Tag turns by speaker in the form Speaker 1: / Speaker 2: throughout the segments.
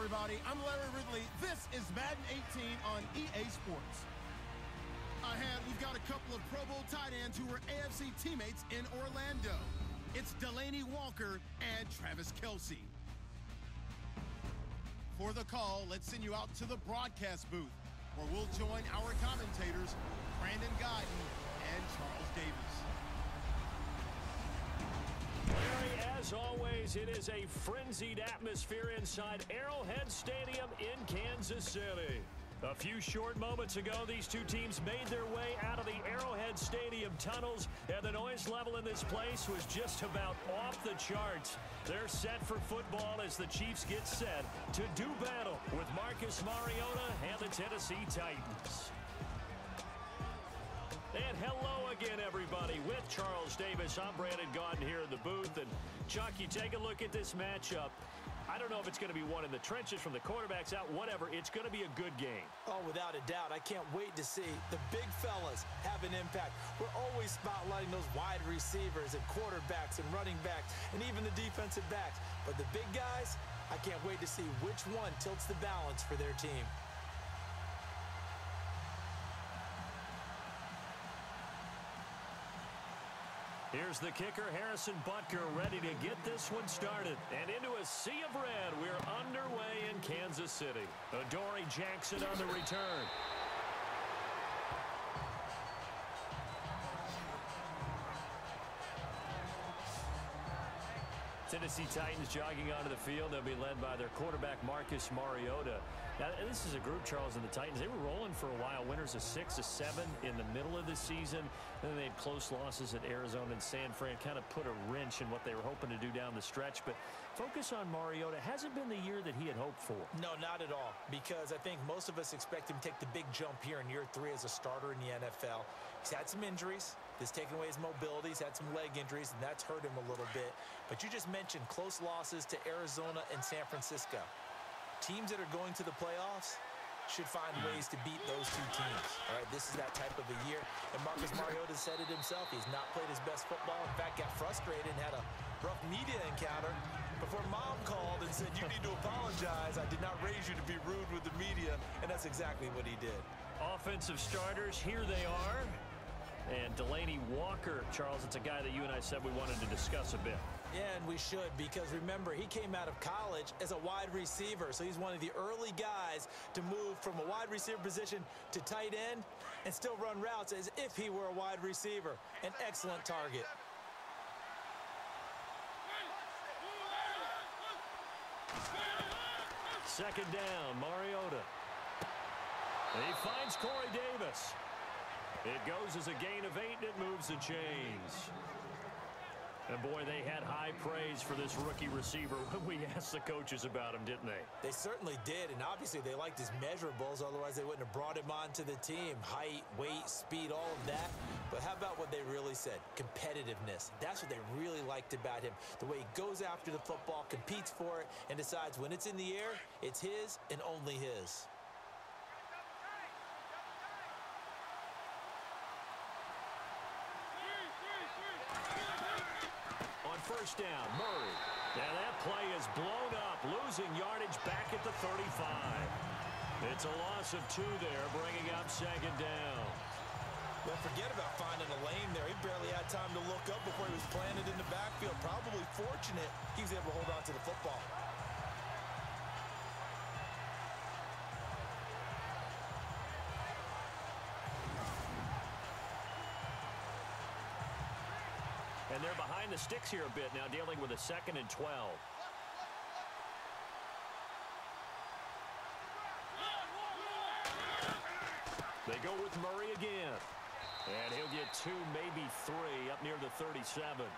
Speaker 1: everybody. I'm Larry Ridley. This is Madden 18 on EA Sports. Ahead, we've got a couple of Pro Bowl tight ends who were AFC teammates in Orlando. It's Delanie Walker and Travis Kelce. For the call, let's send you out to the broadcast booth, where we'll join our commentators, Brandon Gaudin and Charles Davis.
Speaker 2: Larry, as always, it is a frenzied atmosphere inside Arrowhead Stadium in Kansas City. A few short moments ago, these two teams made their way out of the Arrowhead Stadium tunnels, and the noise level in this place was just about off the charts. They're set for football as the Chiefs get set to do battle with Marcus Mariota and the Tennessee Titans. And hello again, everybody. With Charles Davis, I'm Brandon Gaudin here in the booth. And, Chuck, you take a look at this matchup. I don't know if it's going to be one in the trenches from the quarterbacks out, whatever. It's going to be a good game.
Speaker 3: Oh, without a doubt. I can't wait to see the big fellas have an impact. We're always spotlighting those wide receivers and quarterbacks and running backs and even the defensive backs. But the big guys, I can't wait to see which one tilts the balance for their team.
Speaker 2: Here's the kicker, Harrison Butker, ready to get this one started. And into a sea of red, we're underway in Kansas City. Adoree Jackson on the return. Tennessee Titans jogging onto the field. They'll be led by their quarterback, Marcus Mariota. Now, this is a group, Charles, and the Titans. They were rolling for a while, winners of 6 of 7 in the middle of the season. And then they had close losses at Arizona and San Fran, kind of put a wrench in what they were hoping to do down the stretch. But focus on Mariota. Hasn't been the year that he had hoped for.
Speaker 3: No, not at all, because I think most of us expect him to take the big jump here in year 3 as a starter in the NFL. He's had some injuries. That's taken away his mobility. He's had some leg injuries, and that's hurt him a little bit. But you just mentioned close losses to Arizona and San Francisco. Teams that are going to the playoffs should find ways to beat those two teams. All right, this is that type of a year. And Marcus Mariota said it himself. He's not played his best football. In fact, got frustrated and had a rough media encounter before Mom called and said, "You need to apologize. I did not raise you to be rude with the media." And that's exactly what he did.
Speaker 2: Offensive starters, here they are. And Delanie Walker, Charles, it's a guy that you and I said we wanted to discuss a bit.
Speaker 3: Yeah, and we should, because remember, he came out of college as a wide receiver, so he's one of the early guys to move from a wide receiver position to tight end and still run routes as if he were a wide receiver. An excellent target.
Speaker 2: Second down, Mariota. And he finds Corey Davis. It goes as a gain of 8, and it moves the chains. And, boy, they had high praise for this rookie receiver when we asked the coaches about him, didn't they?
Speaker 3: They certainly did, and obviously they liked his measurables. Otherwise, they wouldn't have brought him onto the team. Height, weight, speed, all of that. But how about what they really said? Competitiveness. That's what they really liked about him. The way he goes after the football, competes for it, and decides when it's in the air, it's his and only his.
Speaker 2: First down, Murray. And that play is blown up, losing yardage back at the 35. It's a loss of 2 there, bringing up second down.
Speaker 3: Well, forget about finding a lane there. He barely had time to look up before he was planted in the backfield. Probably fortunate he was able to hold on to the football.
Speaker 2: And they're behind the sticks here a bit now, dealing with a 2nd and 12. They go with Murray again. And he'll get 2, maybe 3, up near the 37.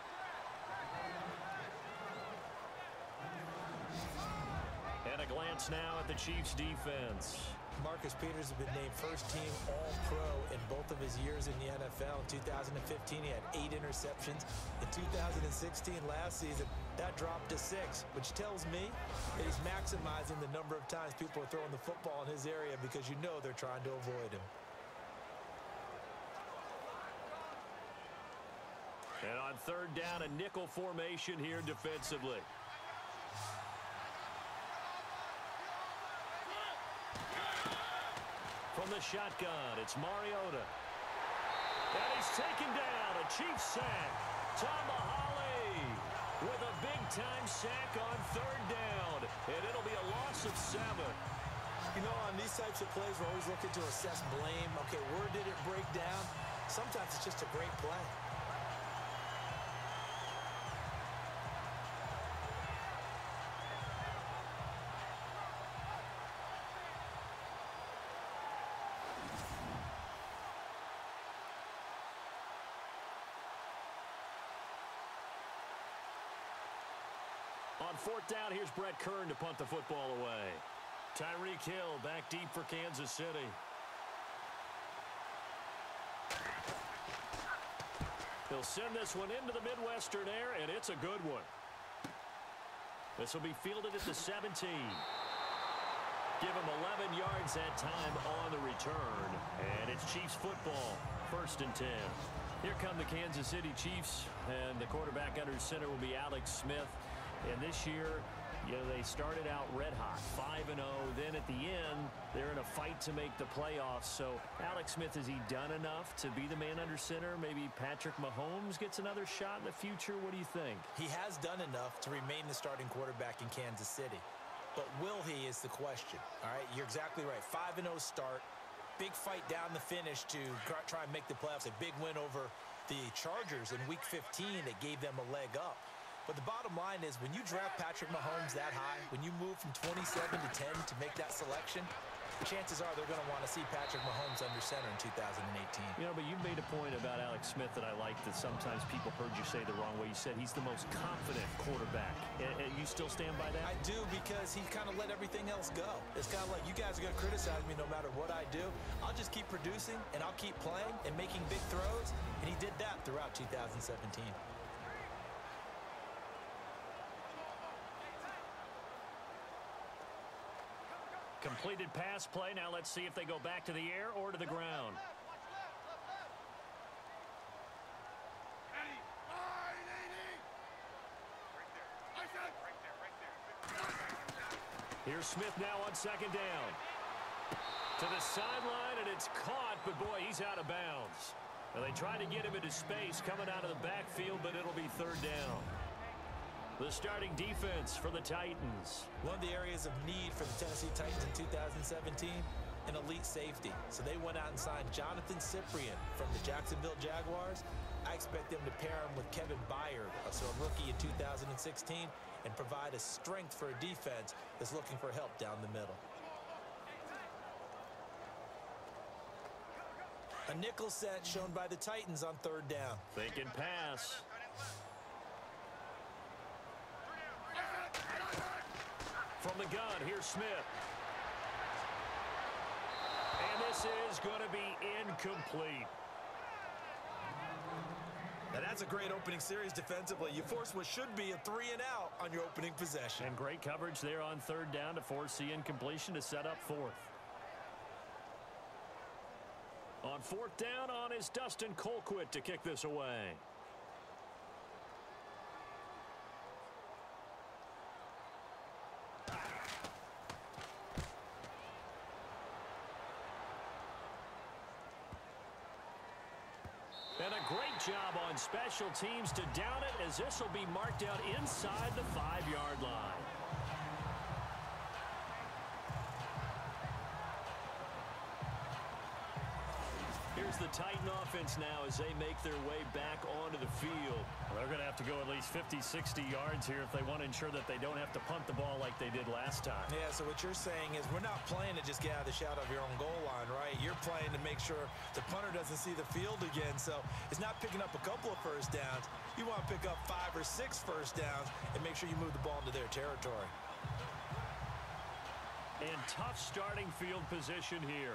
Speaker 2: And a glance now at the Chiefs' defense.
Speaker 3: Marcus Peters has been named first-team All-Pro in both of his years in the NFL. In 2015, he had 8 interceptions. In 2016, last season, that dropped to 6, which tells me that he's maximizing the number of times people are throwing the football in his area because you know they're trying to avoid him.
Speaker 2: And on 3rd down, a nickel formation here defensively. From the shotgun, it's Mariota. And he's taken down. A Chiefs sack. Tamahale with a big-time sack on third down. And it'll be a loss of 7.
Speaker 3: You know, on these types of plays, we're always looking to assess blame. Okay, where did it break down? Sometimes it's just a great play.
Speaker 2: On fourth down, here's Brett Kern to punt the football away. Tyreek Hill back deep for Kansas City. He'll send this one into the Midwestern air, and it's a good one. This will be fielded at the 17. Give him 11 yards that time on the return. And it's Chiefs football, 1st and 10. Here come the Kansas City Chiefs, and the quarterback under center will be Alex Smith. And this year, you know, they started out red hot, 5-0. Then at the end, they're in a fight to make the playoffs. So Alex Smith, has he done enough to be the man under center? Maybe Patrick Mahomes gets another shot in the future? What do you think?
Speaker 3: He has done enough to remain the starting quarterback in Kansas City. But will he is the question. All right, you're exactly right. 5-0 start. Big fight down the finish to try and make the playoffs. A big win over the Chargers in Week 15 that gave them a leg up. But the bottom line is, when you draft Patrick Mahomes that high, when you move from 27 to 10 to make that selection, chances are they're going to want to see Patrick Mahomes under center in 2018.
Speaker 2: You know, but you made a point about Alex Smith that I like, that sometimes people heard you say the wrong way. You said he's the most confident quarterback. You still stand by that?
Speaker 3: I do, because he kind of let everything else go. It's kind of like, you guys are going to criticize me no matter what I do. I'll just keep producing, and I'll keep playing and making big throws. And he did that throughout 2017.
Speaker 2: Completed pass play. Now let's see if they go back to the air or to the ground. Here's Smith now on 2nd down. To the sideline, and it's caught, but boy, he's out of bounds. Well, they tried to get him into space coming out of the backfield, but it'll be 3rd down. The starting defense for the Titans.
Speaker 3: One of the areas of need for the Tennessee Titans in 2017, an elite safety. So they went out and signed Jonathan Cyprien from the Jacksonville Jaguars. I expect them to pair him with Kevin Byard, so a rookie in 2016, and provide a strength for a defense that's looking for help down the middle. A nickel set shown by the Titans on 3rd down.
Speaker 2: Thinking pass. From the gun, here's Smith. And this is going to be incomplete.
Speaker 3: Now that's a great opening series defensively. You force what should be a 3-and-out on your opening possession.
Speaker 2: And great coverage there on 3rd down to force the incompletion to set up 4th. On 4th down on is Dustin Colquitt to kick this away. And a great job on special teams to down it, as this will be marked out inside the 5-yard line. Here's the Titan offense now as they make their way back onto the field. Well, they're going to have to go at least 50, 60 yards here if they want to ensure that they don't have to punt the ball like they did last time.
Speaker 3: Yeah, so what you're saying is we're not playing to just get out of the shadow of your own goal line, right? You're playing to make sure the punter doesn't see the field again. So it's not picking up a couple of first downs. You want to pick up 5 or 6 first downs and make sure you move the ball into their territory.
Speaker 2: And tough starting field position here.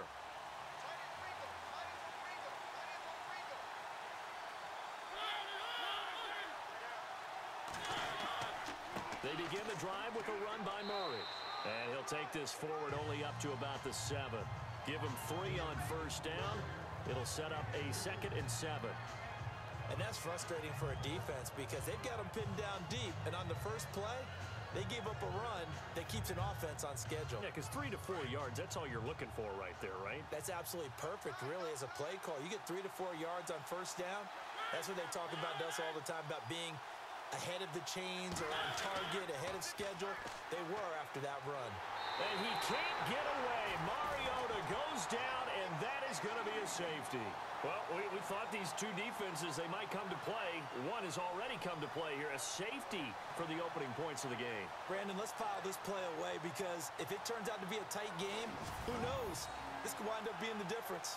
Speaker 2: They begin the drive with a run by Murray. And he'll take this forward only up to about the 7. Give him 3 on 1st down. It'll set up a 2nd and 7.
Speaker 3: And that's frustrating for a defense because they've got them pinned down deep. And on the first play, They gave up a run that keeps an offense on schedule.
Speaker 2: Yeah, because 3 to 4 yards, that's all you're looking for right there, right?
Speaker 3: That's absolutely perfect, really, as a play call. You get 3 to 4 yards on first down. That's what they talk about us all the time, about being ahead of the chains or on target, ahead of schedule. They were after that run.
Speaker 2: And he can't get away. Mariota goes down, and that is going to be a safety. Well, we thought these two defenses, they might come to play. One has already come to play here, a safety for the opening points of the game.
Speaker 3: Brandon, let's file this play away, because if it turns out to be a tight game, who knows? This could wind up being the difference.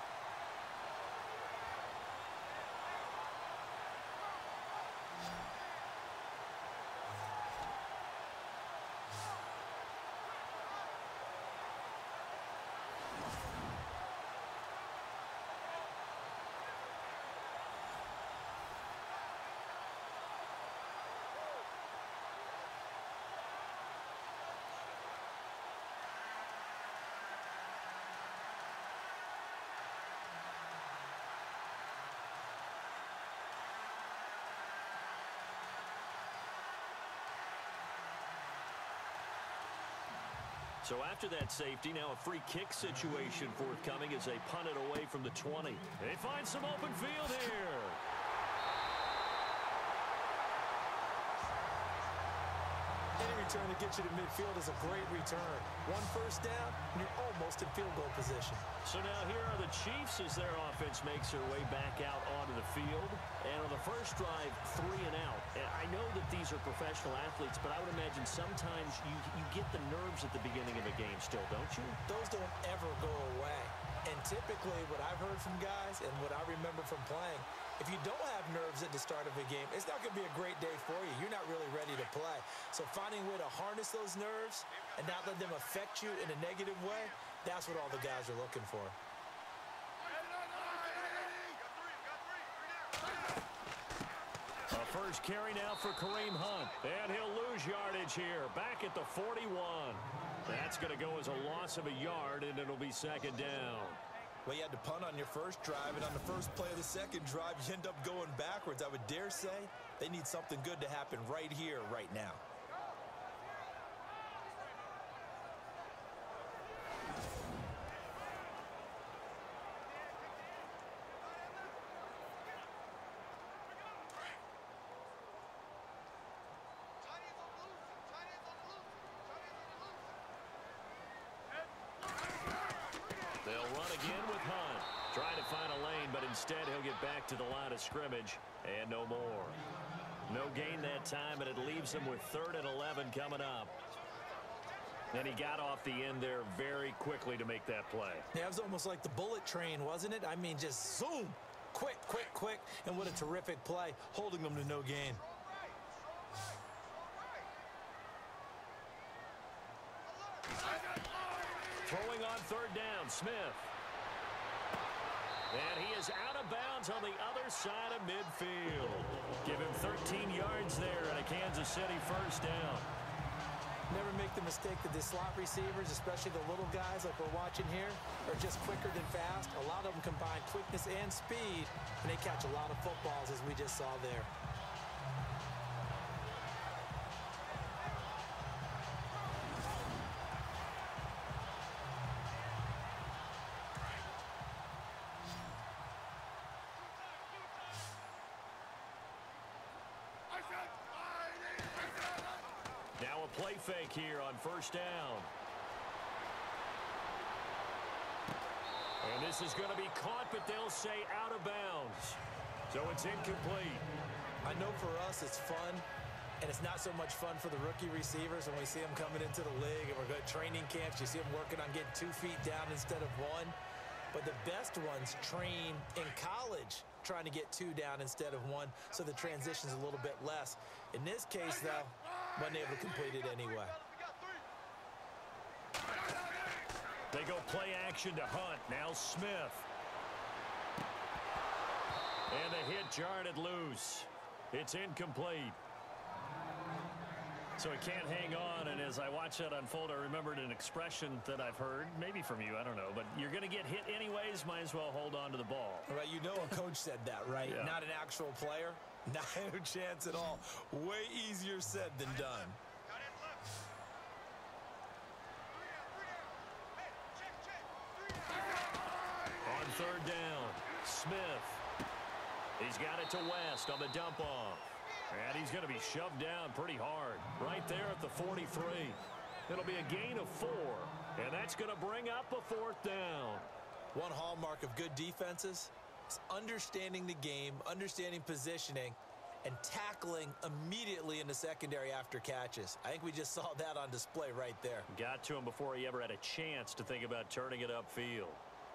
Speaker 2: So after that safety, now a free kick situation forthcoming as they punt it away from the 20. They find some open field here.
Speaker 3: Any return that gets you to midfield is a great return. One first down, and you're almost in field goal position.
Speaker 2: So now here are the Chiefs as their offense makes their way back out onto the field. And on the first drive, 3 and out. And I know that these are professional athletes, but I would imagine sometimes you get the nerves at the beginning of a game still, don't you?
Speaker 3: Those don't ever go away. And typically what I've heard from guys and what I remember from playing, if you don't have nerves at the start of a game, it's not going to be a great day for you. You're not really ready to play. So finding a way to harness those nerves and not let them affect you in a negative way, that's what all the guys are looking for.
Speaker 2: A first carry now for Kareem Hunt. And he'll lose yardage here. Back at the 41. That's going to go as a loss of a yard, and it'll be second down.
Speaker 3: Well, you had to punt on your first drive, and on the first play of the second drive, you end up going backwards. I would dare say they need something good to happen right here, right now.
Speaker 2: They'll run again with Hunt. Trying to find a lane, but instead he'll get back to the line of scrimmage. And no more. No gain that time, and it leaves them with 3rd and 11 coming up. And he got off the end there very quickly to make that play.
Speaker 3: Yeah, it was almost like the bullet train, wasn't it? I mean, just zoom. Quick, quick, quick. And what a terrific play, holding them to no gain.
Speaker 2: Throwing on 3rd down, Smith. And he is out of bounds on the other side of midfield. Give him 13 yards there and a Kansas City first down.
Speaker 3: Never make the mistake that the slot receivers, especially the little guys like we're watching here, are just quicker than fast. A lot of them combine quickness and speed, and they catch a lot of footballs, as we just saw there.
Speaker 2: Now a play fake here on first down. And this is going to be caught, but they'll say out of bounds. So it's incomplete.
Speaker 3: I know for us it's fun, and it's not so much fun for the rookie receivers when we see them coming into the league and we're going to training camps. You see them working on getting 2 feet down instead of 1. But the best ones train in college trying to get 2 down instead of 1, so the transition's a little bit less. In this case, though, wasn't able to complete it anyway.
Speaker 2: They go play action to Hunt. Now Smith. And the hit jarred loose. It's incomplete. So it can't hang on, and as I watch that unfold, I remembered an expression that I've heard, maybe from you, I don't know, but you're going to get hit anyways, might as well hold on to the ball.
Speaker 3: Right, you know a coach said that, right?
Speaker 2: Yeah.
Speaker 3: Not an actual player. Not a chance at all. Way easier said than done.
Speaker 2: third down. Smith. He's got it to West on the dump off. And he's going to be shoved down pretty hard right there at the 43. It'll be a gain of 4. And that's going to bring up a fourth down.
Speaker 3: One hallmark of good defenses is understanding the game, understanding positioning, and tackling immediately in the secondary after catches. I think we just saw that on display right there.
Speaker 2: Got to him before he ever had a chance to think about turning it upfield.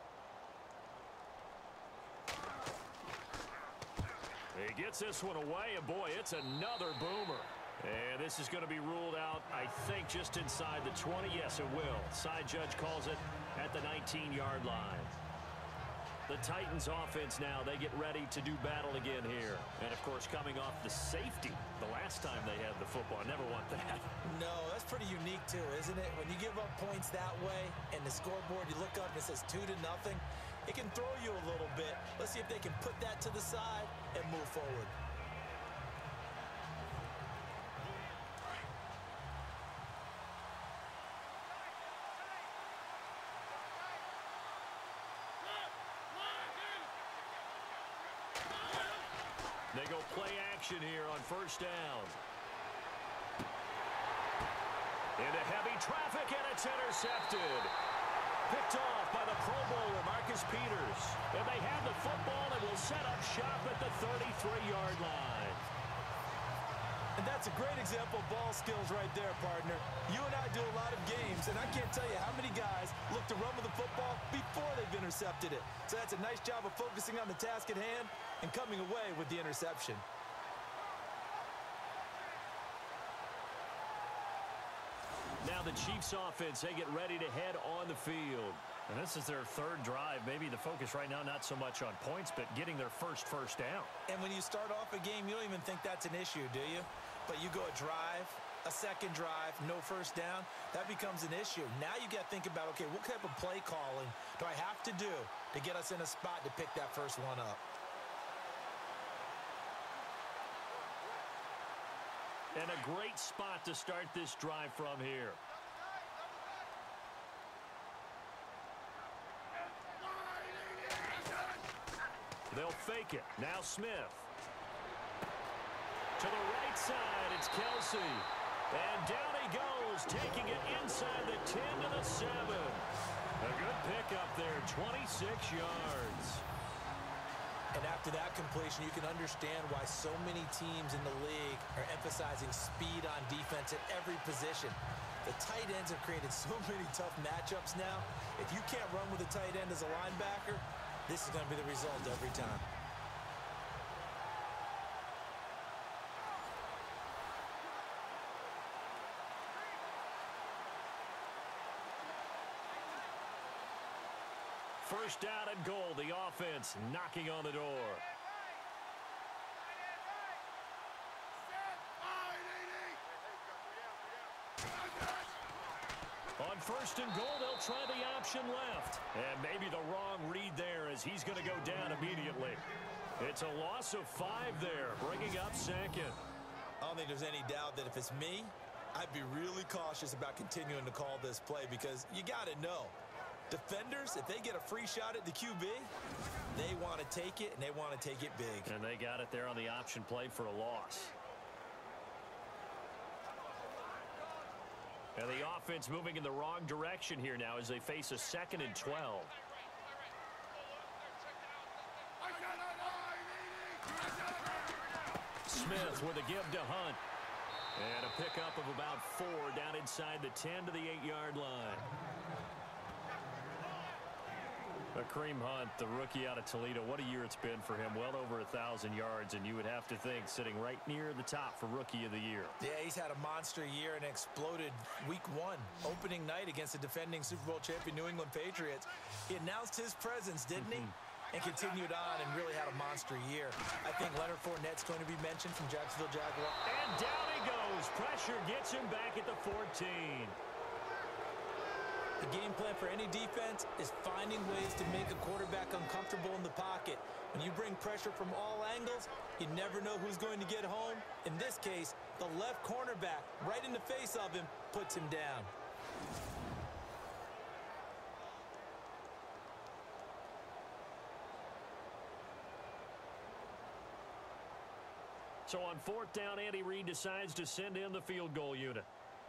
Speaker 2: He gets this one away, and boy, it's another boomer. And this is going to be ruled out, I think, just inside the 20. Yes, it will. Side judge calls it at the 19-yard line. The Titans offense now, they get ready to do battle again here. And, of course, coming off the safety the last time they had the football. Never want that.
Speaker 3: No, that's pretty unique, too, isn't it? When you give up points that way and the scoreboard, you look up and it says 2-0, it can throw you a little bit. Let's see if they can put that to the side and move forward.
Speaker 2: They go play action here on first down. Into heavy traffic, and it's intercepted. Picked off by the Pro Bowler, Marcus Peters. And they have the football and will set up shop at the 33-yard line.
Speaker 3: And that's a great example of ball skills right there, partner. You and I do a lot of games, and I can't tell you how many guys look to run with the football before they've intercepted it. So that's a nice job of focusing on the task at hand and coming away with the interception.
Speaker 2: Now the Chiefs offense, they get ready to head on the field. And this is their third drive. Maybe the focus right now not so much on points, but getting their first down.
Speaker 3: And when you start off a game, you don't even think that's an issue, do you? But you go a drive, a second drive, no first down, that becomes an issue. Now you got to think about, okay, what type of play calling do I have to do to get us in a spot to pick that first one up?
Speaker 2: And a great spot to start this drive from here. They'll fake it. Now Smith. To the right side, it's Kelsey. And down he goes, taking it inside the 10 to the 7. A good pickup there, 26 yards.
Speaker 3: And after that completion, you can understand why so many teams in the league are emphasizing speed on defense at every position. The tight ends have created so many tough matchups now. If you can't run with a tight end as a linebacker, this is going to be the result every time.
Speaker 2: First down and goal, the offense knocking on the door. On first and goal, they'll try the option left. And maybe the wrong read there as he's going to go down immediately. It's a loss of 5 there, bringing up second.
Speaker 3: I don't think there's any doubt that if it's me, I'd be really cautious about continuing to call this play because you got to know. Defenders, if they get a free shot at the QB, they want to take it, and they want to take it big.
Speaker 2: And they got it there on the option play for a loss. And the offense moving in the wrong direction here now as they face a 2nd and 12. Smith with a give to Hunt. And a pickup of about 4 down inside the 10 to the 8-yard line. Kareem Hunt, the rookie out of Toledo, what a year it's been for him. Well over 1,000 yards, and you would have to think sitting right near the top for Rookie of the Year.
Speaker 3: Yeah, he's had a monster year and exploded week 1, opening night against the defending Super Bowl champion New England Patriots. He announced his presence, didn't he? And continued on and really had a monster year. I think Leonard Fournette's going to be mentioned from Jacksonville Jaguars.
Speaker 2: And down he goes. Pressure gets him back at the 14.
Speaker 3: The game plan for any defense is finding ways to make a quarterback uncomfortable in the pocket. When you bring pressure from all angles, you never know who's going to get home. In this case, the left cornerback, right in the face of him, puts him down.
Speaker 2: So on 4th down, Andy Reid decides to send in the field goal unit.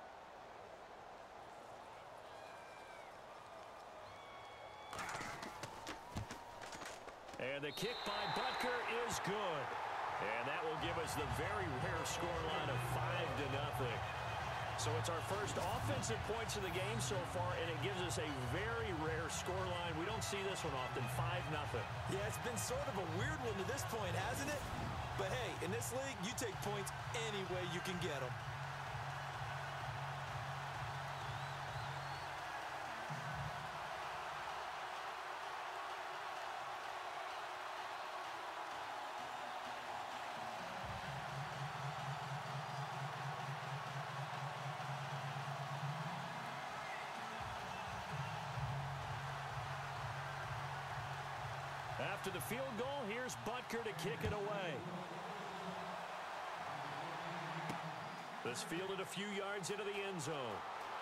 Speaker 2: And the kick by Butker is good. And that will give us the very rare scoreline of 5-0. So it's our first offensive points of the game so far, and it gives us a very rare scoreline. We don't see this one often, 5-0.
Speaker 3: Yeah, it's been sort of a weird one to this point, hasn't it? But hey, in this league, you take points any way you can get them.
Speaker 2: After the field goal, here's Butker to kick it away. This fielded a few yards into the end zone.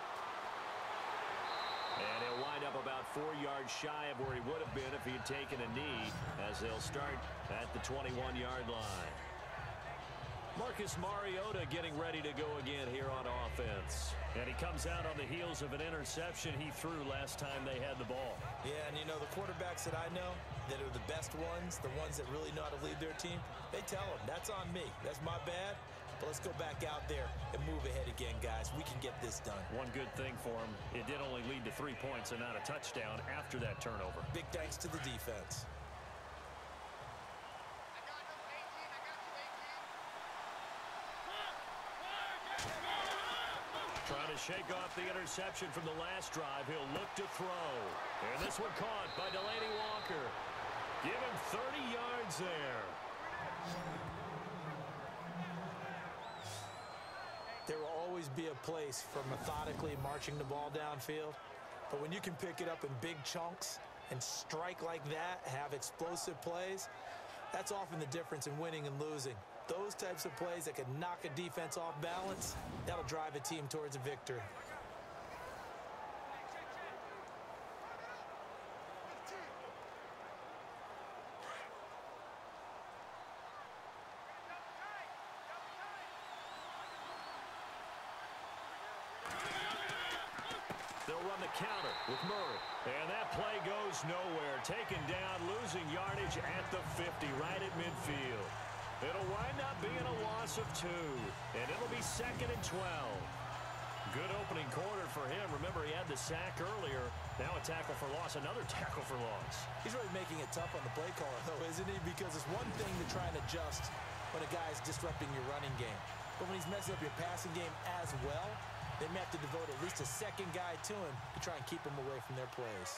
Speaker 2: And he'll wind up about 4 yards shy of where he would have been if he had taken a knee, as they'll start at the 21-yard line. Marcus Mariota getting ready to go again here on offense. And he comes out on the heels of an interception he threw last time they had the ball.
Speaker 3: Yeah, and you know, the quarterbacks that I know that are the best ones, the ones that really know how to lead their team, they tell them, that's on me. That's my bad. But let's go back out there and move ahead again, guys. We can get this done.
Speaker 2: One good thing for him, it did only lead to 3 points and not a touchdown after that turnover.
Speaker 3: Big thanks to the defense.
Speaker 2: Trying to shake off the interception from the last drive. He'll look to throw. And this one caught by Delanie Walker. Give him 30 yards there.
Speaker 3: There will always be a place for methodically marching the ball downfield. But when you can pick it up in big chunks and strike like that, have explosive plays, that's often the difference in winning and losing. Those types of plays that can knock a defense off balance, that'll drive a team towards a victory.
Speaker 2: They'll run the counter with Murray. And that play goes nowhere. Taken down, losing yardage at the 50, right at midfield. It'll wind up being a loss of 2, and it'll be 2nd and 12. Good opening quarter for him. Remember, he had the sack earlier. Now a tackle for loss, another tackle for loss.
Speaker 3: He's really making it tough on the play caller, though, isn't he? Because it's one thing to try and adjust when a guy is disrupting your running game. But when he's messing up your passing game as well, they may have to devote at least a second guy to him to try and keep him away from their plays.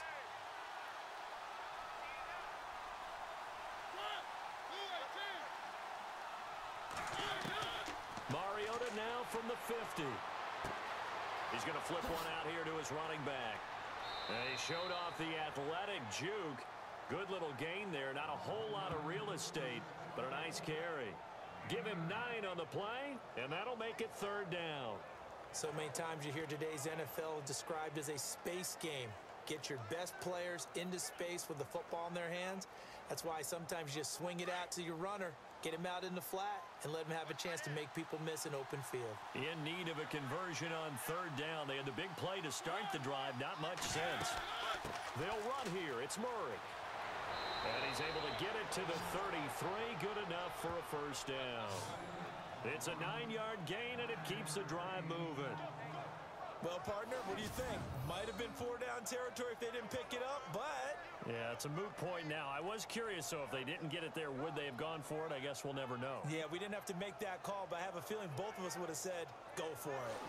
Speaker 2: Mariota now from the 50. He's going to flip one out here to his running back. And he showed off the athletic juke. Good little gain there. Not a whole lot of real estate, but a nice carry. Give him 9 on the play, and that'll make it 3rd down.
Speaker 3: So many times you hear today's NFL described as a space game. Get your best players into space with the football in their hands. That's why sometimes you just swing it out to your runner, get him out in the flat, and let him have a chance to make people miss an open field.
Speaker 2: In need of a conversion on 3rd down. They had the big play to start the drive. Not much sense. They'll run here. It's Murray. And he's able to get it to the 33. Good enough for a 1st down. It's a 9-yard gain, and it keeps the drive moving.
Speaker 3: Well, partner, what do you think? Might have been 4-down territory if they didn't pick it up, but...
Speaker 2: Yeah, it's a moot point now. I was curious, so if they didn't get it there, would they have gone for it? I guess we'll never know.
Speaker 3: Yeah, we didn't have to make that call, but I have a feeling both of us would have said, go for it.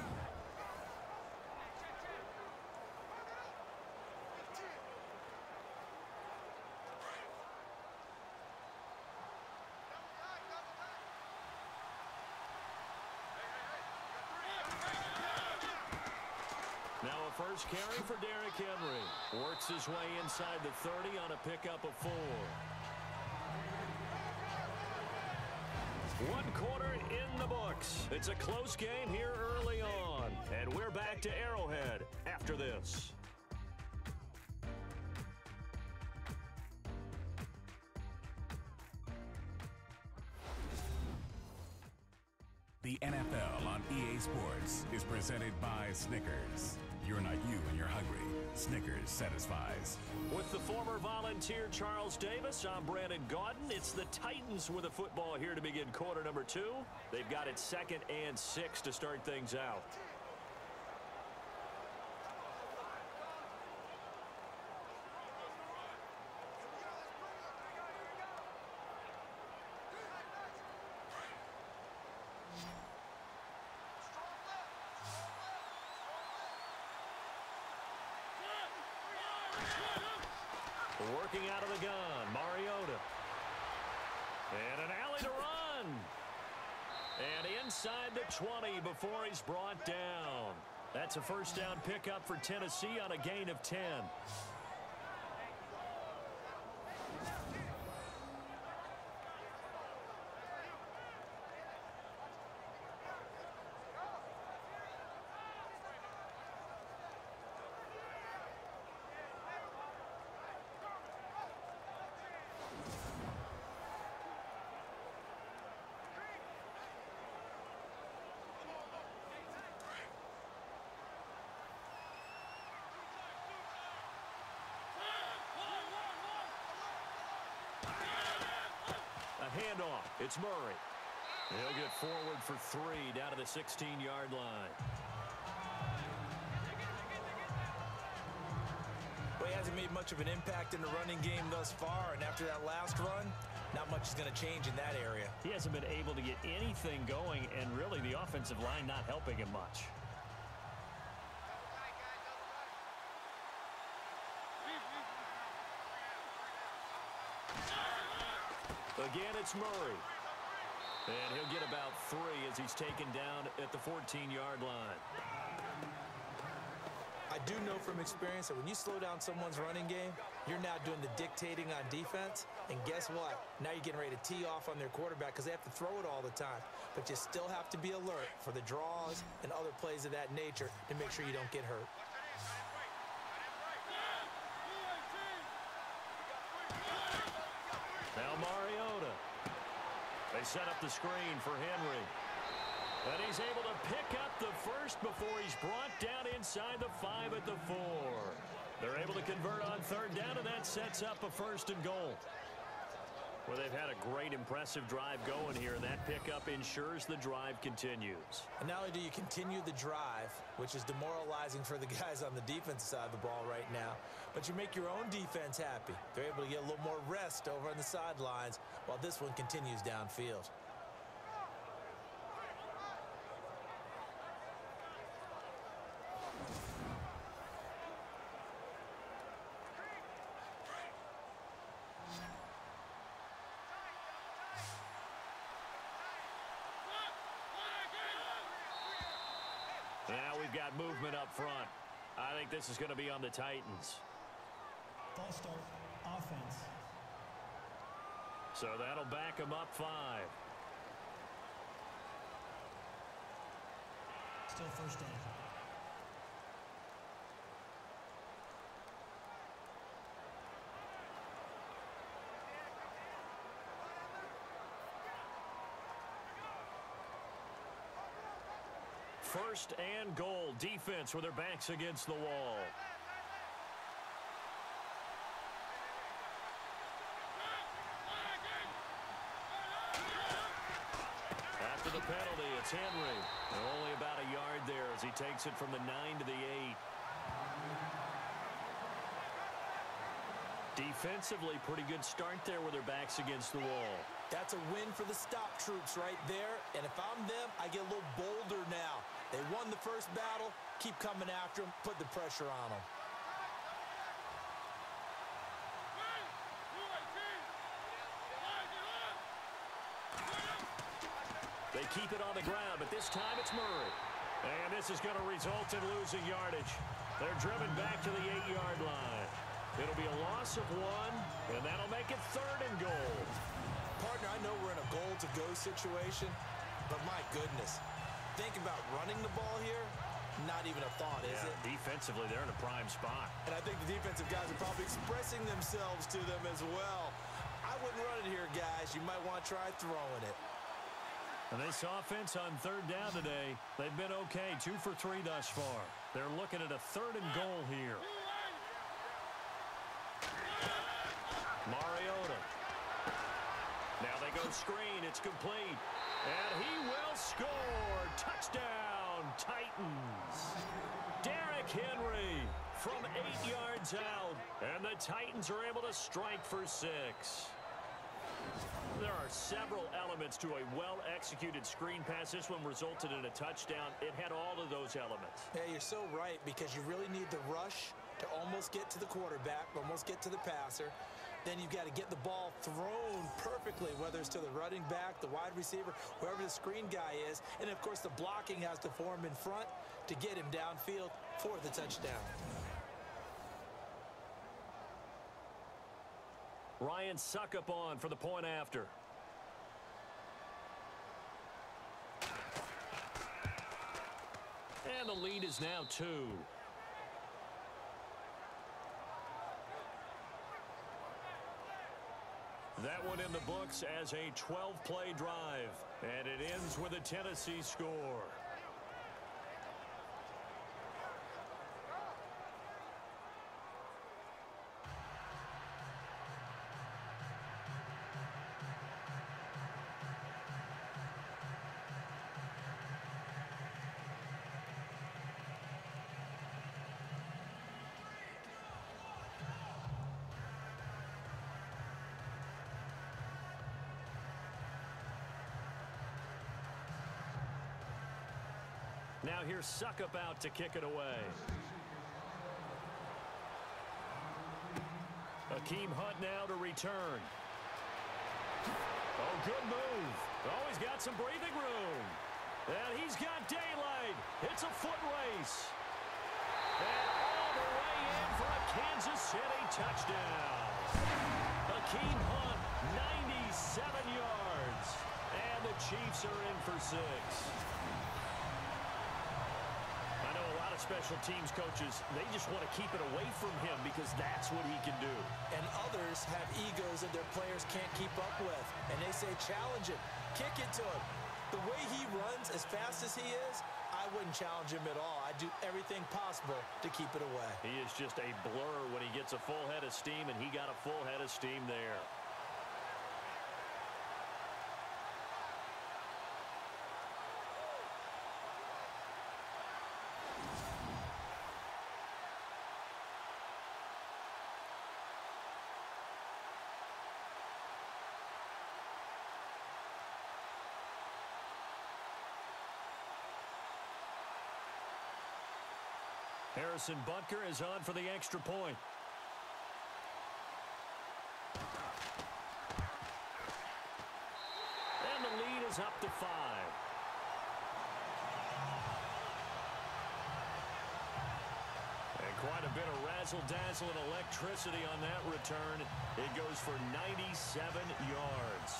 Speaker 2: Now a first carry for Derrick Henry. Works his way inside the 30 on a pickup of 4. 1 quarter in the books. It's a close game here early on. And we're back to Arrowhead after this.
Speaker 4: The NFL on EA Sports is presented by Snickers. You're not you when you're hungry. Snickers satisfies.
Speaker 2: With the former Volunteer Charles Davis, I'm Brandon Gaudin. It's the Titans with a football here to begin quarter number 2. They've got it 2nd and 6 to start things out. Working out of the gun, Mariota. And an alley to run. And inside the 20 before he's brought down. That's a first down pickup for Tennessee on a gain of 10. Handoff. It's Murray. He'll get forward for 3 down to the 16-yard line.
Speaker 3: Well, he hasn't made much of an impact in the running game thus far, and after that last run, not much is going to change in that area.
Speaker 2: He hasn't been able to get anything going, and really the offensive line not helping him much. Again, it's Murray. And he'll get about 3 as he's taken down at the 14-yard line.
Speaker 3: I do know from experience that when you slow down someone's running game, you're now doing the dictating on defense. And guess what? Now you're getting ready to tee off on their quarterback because they have to throw it all the time. But you still have to be alert for the draws and other plays of that nature to make sure you don't get hurt.
Speaker 2: Now Mariota. They set up the screen for Henry. And he's able to pick up the first before he's brought down inside the 5 at the 4. They're able to convert on 3rd down, and that sets up a 1st and goal. Well, they've had a great, impressive drive going here, and that pickup ensures the drive continues.
Speaker 3: And not only do you continue the drive, which is demoralizing for the guys on the defensive side of the ball right now, but you make your own defense happy. They're able to get a little more rest over on the sidelines while this one continues downfield.
Speaker 2: Now we've got movement up front. I think this is going to be on the Titans.
Speaker 5: False start, offense.
Speaker 2: So that'll back them up 5.
Speaker 5: Still first down.
Speaker 2: First and goal. Defense with their backs against the wall. After the penalty, it's Henry. Only about a yard there as he takes it from the 9 to the 8. Defensively, pretty good start there with their backs against the wall.
Speaker 3: That's a win for the stop troops right there. And if I'm them, I get a little bolder now. They won the first battle. Keep coming after them. Put the pressure on them.
Speaker 2: They keep it on the ground, but this time it's Murray. And this is going to result in losing yardage. They're driven back to the 8-yard line. It'll be a loss of 1, and that'll make it 3rd and goal.
Speaker 3: Partner, I know we're in a goal-to-go situation, but my goodness. Think about running the ball here. Not even a thought, is it?
Speaker 2: Defensively, they're in a prime spot.
Speaker 3: And I think the defensive guys are probably expressing themselves to them as well. I wouldn't run it here, guys. You might want to try throwing it.
Speaker 2: This offense on third down today, they've been okay, 2 for 3 thus far. They're looking at a 3rd and goal here. Mariota. Now they go screen. It's complete. And he will score. Touchdown, Titans. Derrick Henry from 8 yards out. And the Titans are able to strike for 6. There are several elements to a well-executed screen pass. This one resulted in a touchdown. It had all of those elements.
Speaker 3: Yeah, you're so right, because you really need the rush to almost get to the quarterback, almost get to the passer. Then you've got to get the ball thrown perfectly, whether it's to the running back, the wide receiver, whoever the screen guy is. And, of course, the blocking has to form in front to get him downfield for the touchdown.
Speaker 2: Ryan Succop on for the point after. And the lead is now 2. That one in the books as a 12-play drive. And it ends with a Tennessee score. Now here's Succop out to kick it away. Akeem Hunt now to return. Oh, good move. Oh, he's got some breathing room. And he's got daylight. It's a foot race. And all the way in for a Kansas City touchdown. Akeem Hunt, 97 yards. And the Chiefs are in for 6. I know a lot of special teams coaches, they just want to keep it away from him because that's what he can do.
Speaker 3: And others have egos that their players can't keep up with. And they say, challenge it, kick it to him. The way he runs as fast as he is, I wouldn't challenge him at all. I'd do everything possible to keep it away.
Speaker 2: He is just a blur when he gets a full head of steam, and he got a full head of steam there. Harrison Butker is on for the extra point. And the lead is up to 5. And quite a bit of razzle-dazzle and electricity on that return. It goes for 97 yards.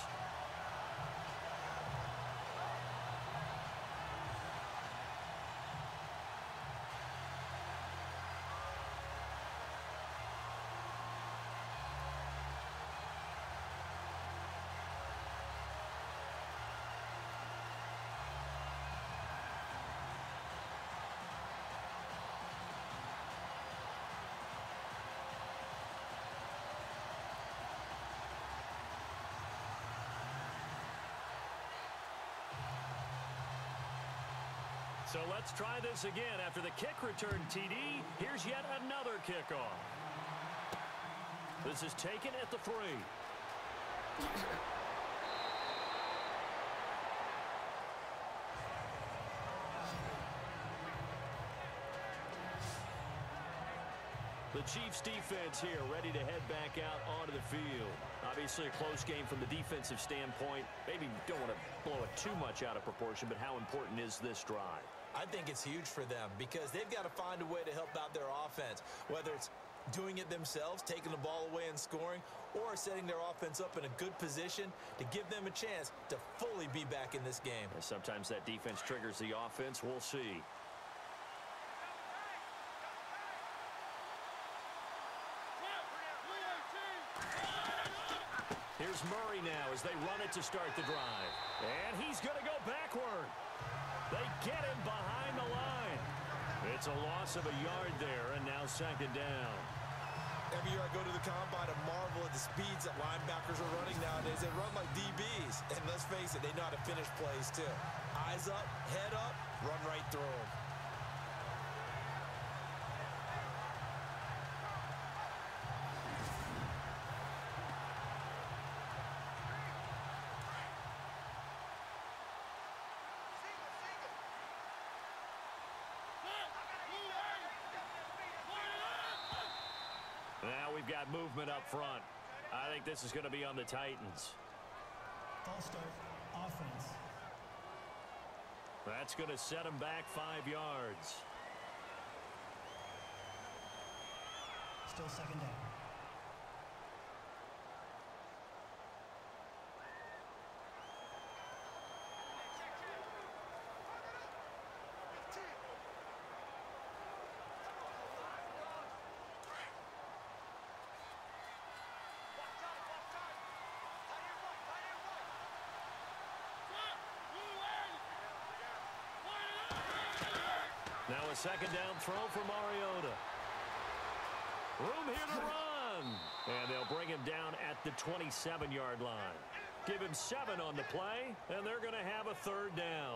Speaker 2: So let's try this again. After the kick return TD, here's yet another kickoff. This is taken at the 3. The Chiefs defense here ready to head back out onto the field. Obviously a close game from the defensive standpoint. Maybe don't want to blow it too much out of proportion, but how important is this drive?
Speaker 3: I think it's huge for them because they've got to find a way to help out their offense, whether it's doing it themselves, taking the ball away and scoring, or setting their offense up in a good position to give them a chance to fully be back in this game.
Speaker 2: And sometimes that defense triggers the offense. We'll see. Here's Murray now as they run it to start the drive. And he's going to go backward. They get him behind the line. It's a loss of a yard there, and now second down.
Speaker 3: Every year I go to the combine and marvel at the speeds that linebackers are running nowadays. They run like DBs. And let's face it, they know how to finish plays too. Eyes up, head up, run right through them.
Speaker 2: Now we've got movement up front. I think this is going to be on the Titans.
Speaker 5: False start, offense.
Speaker 2: That's going to set them back 5 yards.
Speaker 5: Still second down.
Speaker 2: Now a second down throw for Mariota. Room here to run. And they'll bring him down at the 27-yard line. Give him 7 on the play, and they're going to have a third down.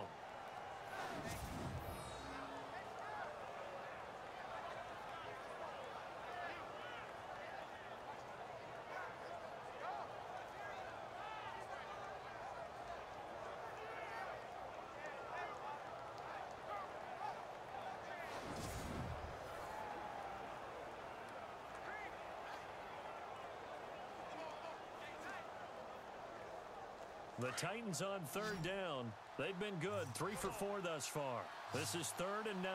Speaker 2: The Titans on third down. They've been good, 3 for 4 thus far. This is 3rd and 9.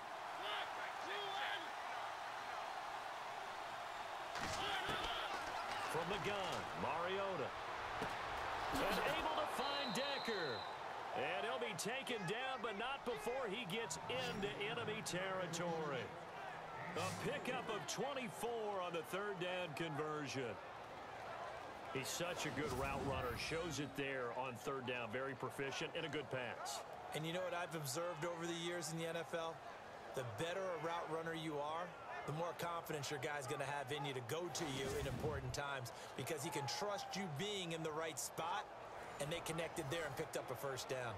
Speaker 2: From the gun, Mariota. And able to find Decker. And he'll be taken down, but not before he gets into enemy territory. A pickup of 24 on the third down conversion. He's such a good route runner. Shows it there on third down. Very proficient and a good pass.
Speaker 3: And you know what I've observed over the years in the NFL? The better a route runner you are, the more confidence your guy's going to have in you to go to you in important times because he can trust you being in the right spot, and they connected there and picked up a first down.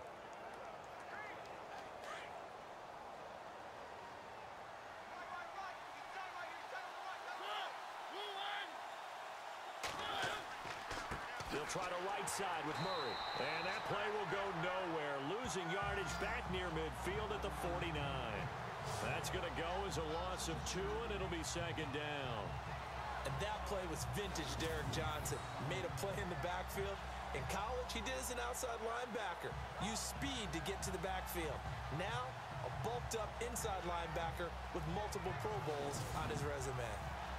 Speaker 2: They'll try to right side with Murray. And that play will go nowhere. Losing yardage back near midfield at the 49. That's going to go as a loss of 2, and it'll be second down.
Speaker 3: And that play was vintage Derek Johnson. Made a play in the backfield. In college, he did as an outside linebacker. Used speed to get to the backfield. Now, a bulked-up inside linebacker with multiple Pro Bowls on his resume.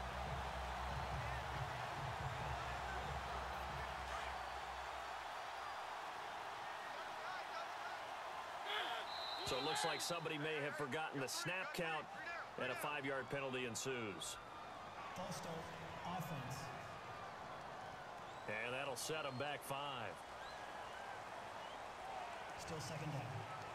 Speaker 2: So it looks like somebody may have forgotten the snap count, and a 5-yard penalty ensues.
Speaker 5: False start, offense.
Speaker 2: And that'll set them back 5.
Speaker 5: Still second down.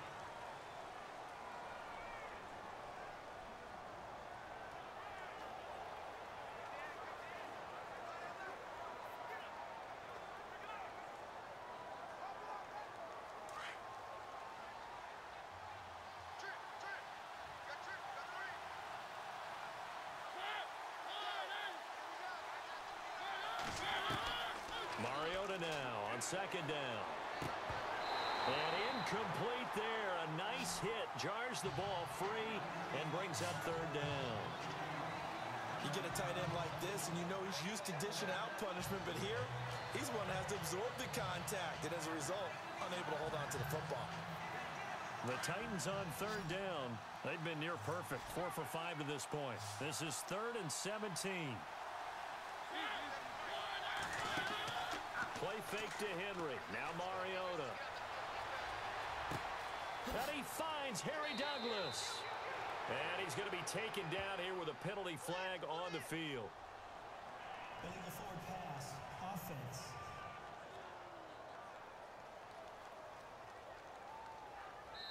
Speaker 2: Mariota now on second down. And incomplete there. A nice hit. Jars the ball free and brings up third down.
Speaker 3: You get a tight end like this, and you know he's used to dishing out punishment, but here, he's one that has to absorb the contact, and as a result, unable to hold on to the football.
Speaker 2: The Titans on third down. They've been near perfect. 4 for 5 to this point. This is 3rd and 17. Play fake to Henry. Now Mariota. And he finds Harry Douglas. And he's going to be taken down here with a penalty flag on the field.
Speaker 5: Illegal forward pass, offense.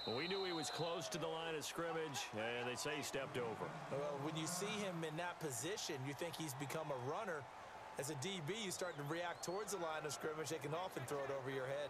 Speaker 2: We knew he was close to the line of scrimmage, and they say he stepped over.
Speaker 3: Well, when you see him in that position, you think he's become a runner. As a DB, you start to react towards the line of scrimmage. They can often throw it over your head.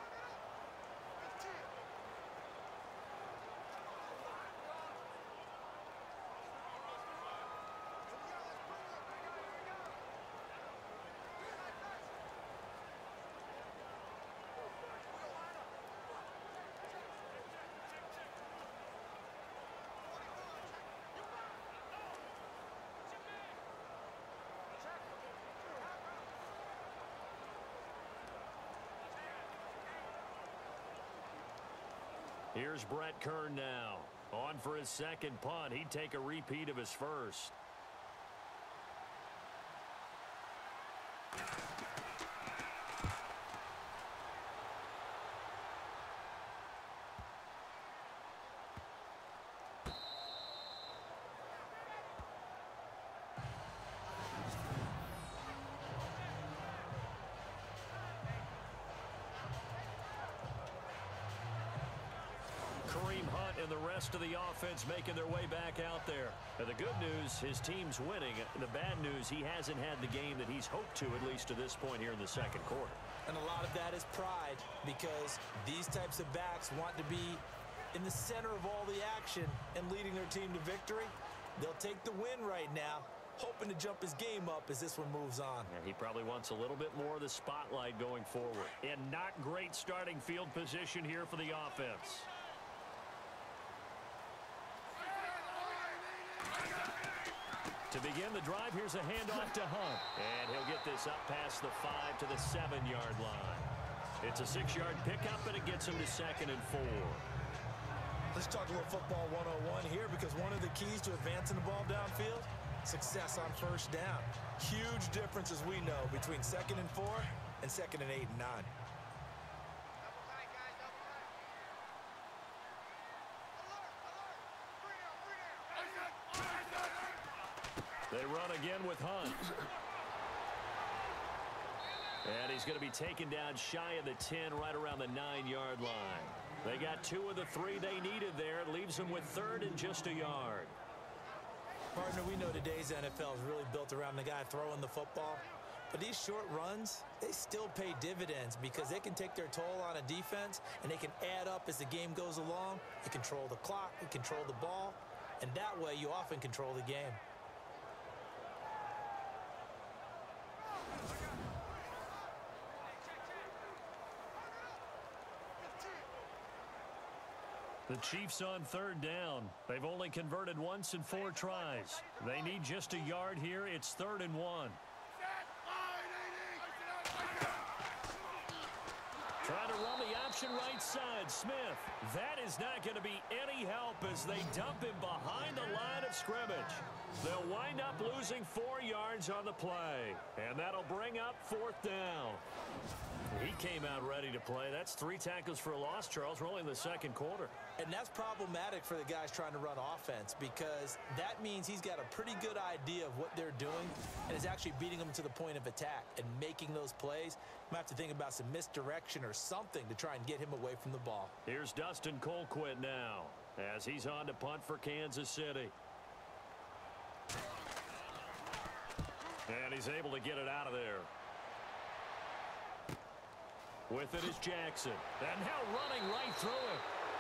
Speaker 2: Here's Brett Kern now. On for his second punt. He'd take a repeat of his first. Kareem Hunt and the rest of the offense making their way back out there. And the good news, his team's winning. The bad news, he hasn't had the game that he's hoped to, at least to this point here in the second quarter.
Speaker 3: And a lot of that is pride, because these types of backs want to be in the center of all the action and leading their team to victory. They'll take the win right now, hoping to jump his game up as this one moves on.
Speaker 2: And he probably wants a little bit more of the spotlight going forward. And not great starting field position here for the offense. To begin the drive, here's a handoff to Hunt. And he'll get this up past the 5 to the 7-yard line. It's a 6-yard pickup, and it gets him to 2nd and 4.
Speaker 3: Let's talk a little football 101 here, because one of the keys to advancing the ball downfield, success on first down. Huge difference, as we know, between 2nd and 4 and 2nd and 8 and 9.
Speaker 2: They run again with Hunt. And he's going to be taken down shy of the 10, right around the 9-yard line. They got 2 of the 3 they needed there. It leaves them with 3rd and just a yard.
Speaker 3: Partner, we know today's NFL is really built around the guy throwing the football. But these short runs, they still pay dividends, because they can take their toll on a defense, and they can add up as the game goes along. You control the clock, you control the ball, and that way you often control the game.
Speaker 2: The Chiefs on 3rd down. They've only converted once in 4 tries. They need just a yard here. It's 3rd and 1. Trying to run the option right side. Smith. That is not going to be any help as they dump him behind the line of scrimmage. They'll wind up losing 4 yards on the play. And that'll bring up 4th down. He came out ready to play. That's 3 tackles for a loss, Charles. We're only in the second quarter.
Speaker 3: And that's problematic for the guys trying to run offense, because that means he's got a pretty good idea of what they're doing and is actually beating them to the point of attack and making those plays. Might have to think about some misdirection or something to try and get him away from the ball.
Speaker 2: Here's Dustin Colquitt now as he's on to punt for Kansas City. And he's able to get it out of there. With it is Jackson. And now running right through it.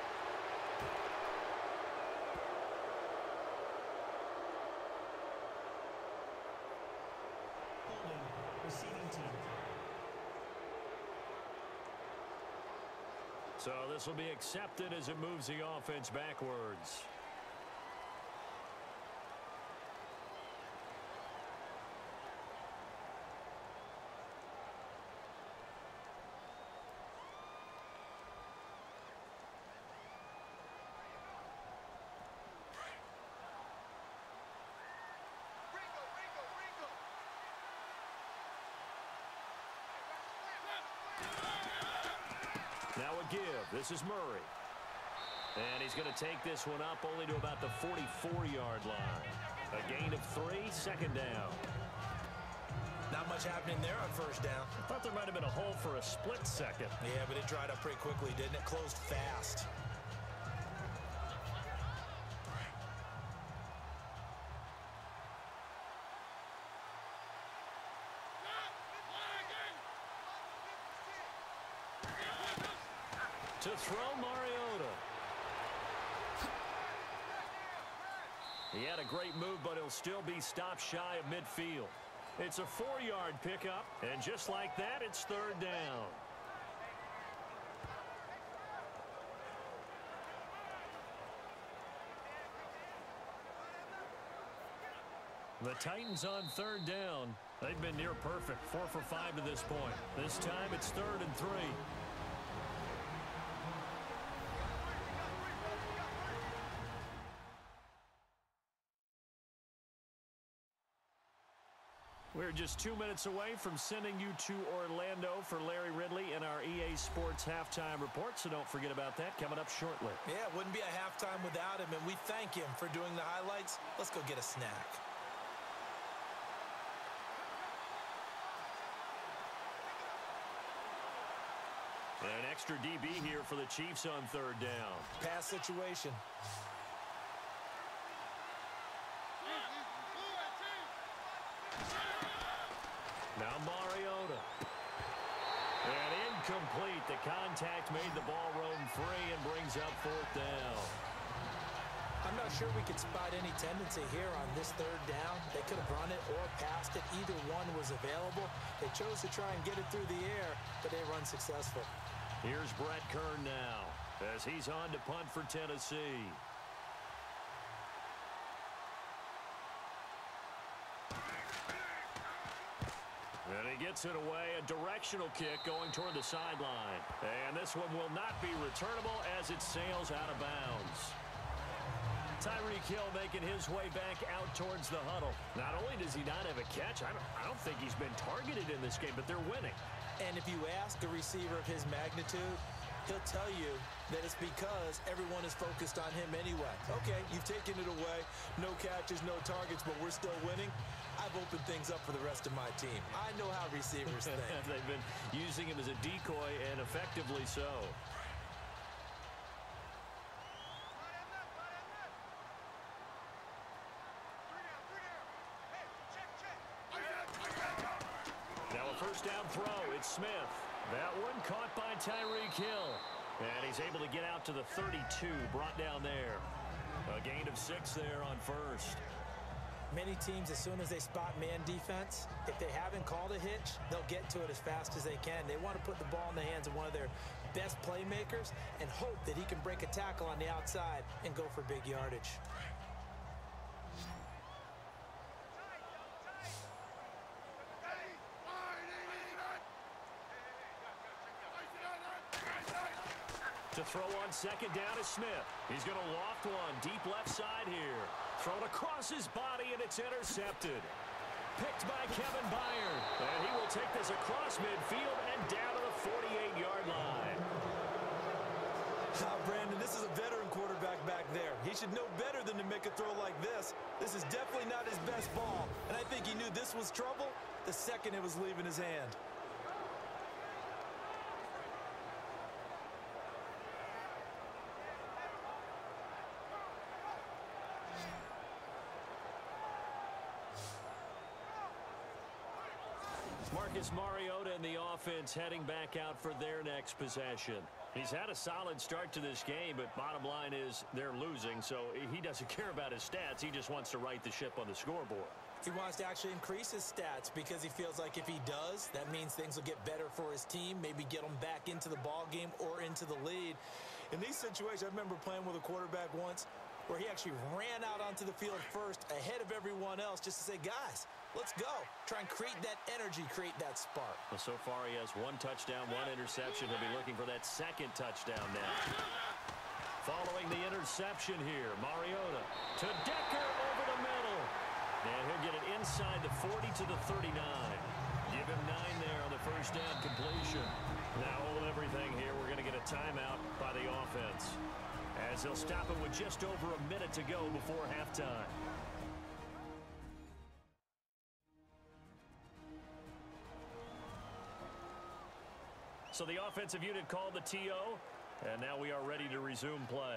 Speaker 5: Holding, receiving team.
Speaker 2: So this will be accepted as it moves the offense backwards. Now a give. This is Murray. And he's going to take this one up only to about the 44-yard line. A gain of 3, 2nd down.
Speaker 3: Not much happening there on first down.
Speaker 2: I thought there might have been a hole for a split second.
Speaker 3: Yeah, but it dried up pretty quickly, didn't it? Closed fast.
Speaker 2: To throw, Mariota. He had a great move, but he'll still be stopped shy of midfield. It's a 4-yard pickup, and just like that, it's third down. The Titans on third down. They've been near perfect, 4 for 5 to this point. This time it's 3rd and 3. We're just 2 minutes away from sending you to Orlando for Larry Ridley and our EA Sports Halftime Report, so don't forget about that coming up shortly.
Speaker 3: Yeah, it wouldn't be a halftime without him, and we thank him for doing the highlights. Let's go get a snack.
Speaker 2: An extra DB here for the Chiefs on third down.
Speaker 3: Pass situation.
Speaker 2: Now Mariota. And incomplete. The contact made the ball roam free and brings up 4th down.
Speaker 3: I'm not sure we could spot any tendency here on this third down. They could have run it or passed it. Either one was available. They chose to try and get it through the air, but they were unsuccessful.
Speaker 2: Here's Brett Kern now as he's on to punt for Tennessee. And he gets it away, a directional kick going toward the sideline. And this one will not be returnable as it sails out of bounds. Tyreek Hill making his way back out towards the huddle. Not only does he not have a catch, I don't think he's been targeted in this game, but they're winning.
Speaker 3: And if you ask a receiver of his magnitude, he'll tell you that it's because everyone is focused on him anyway. Okay, you've taken it away. No catches, no targets, but we're still winning. I've opened things up for the rest of my team. I know how receivers think.
Speaker 2: They've been using him as a decoy, and effectively so. Now a first down throw. It's Smith. That one caught by Tyreek Hill. And he's able to get out to the 32, brought down there. A gain of 6 there on first.
Speaker 3: Many teams, as soon as they spot man defense, if they haven't called a hitch, they'll get to it as fast as they can. They want to put the ball in the hands of one of their best playmakers and hope that he can break a tackle on the outside and go for big yardage.
Speaker 2: To throw on second down is Smith. He's going to loft one deep left side here. Thrown across his body, and it's intercepted. Picked by Kevin Byard. And he will take this across midfield and down to the 48-yard line.
Speaker 3: Brandon, this is a veteran quarterback back there. He should know better than to make a throw like this. This is definitely not his best ball. And I think he knew this was trouble the second it was leaving his hand.
Speaker 2: Marcus Mariota and the offense heading back out for their next possession. He's had a solid start to this game, but bottom line is they're losing, so he doesn't care about his stats. He just wants to right the ship on the scoreboard.
Speaker 3: He wants to actually increase his stats because he feels like if he does, that means things will get better for his team, maybe get them back into the ball game or into the lead. In these situations, I remember playing with a quarterback once where he actually ran out onto the field first ahead of everyone else just to say, guys, let's go. Try and create that energy, create that spark.
Speaker 2: Well, so far he has 1 touchdown, 1 interception. He'll be looking for that second touchdown now. Following the interception here, Mariota to Decker over the middle. And he'll get it inside the 40 to the 39. Give him 9 there on the first down completion. Now hold everything here. We're going to get a timeout by the offense, as they'll stop it with just over a minute to go before halftime. So the offensive unit called the TO, and now we are ready to resume play.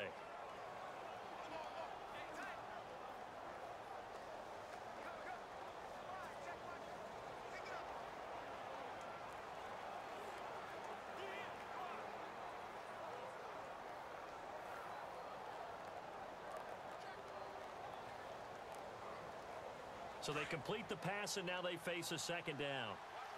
Speaker 2: So they complete the pass, and now they face a second down.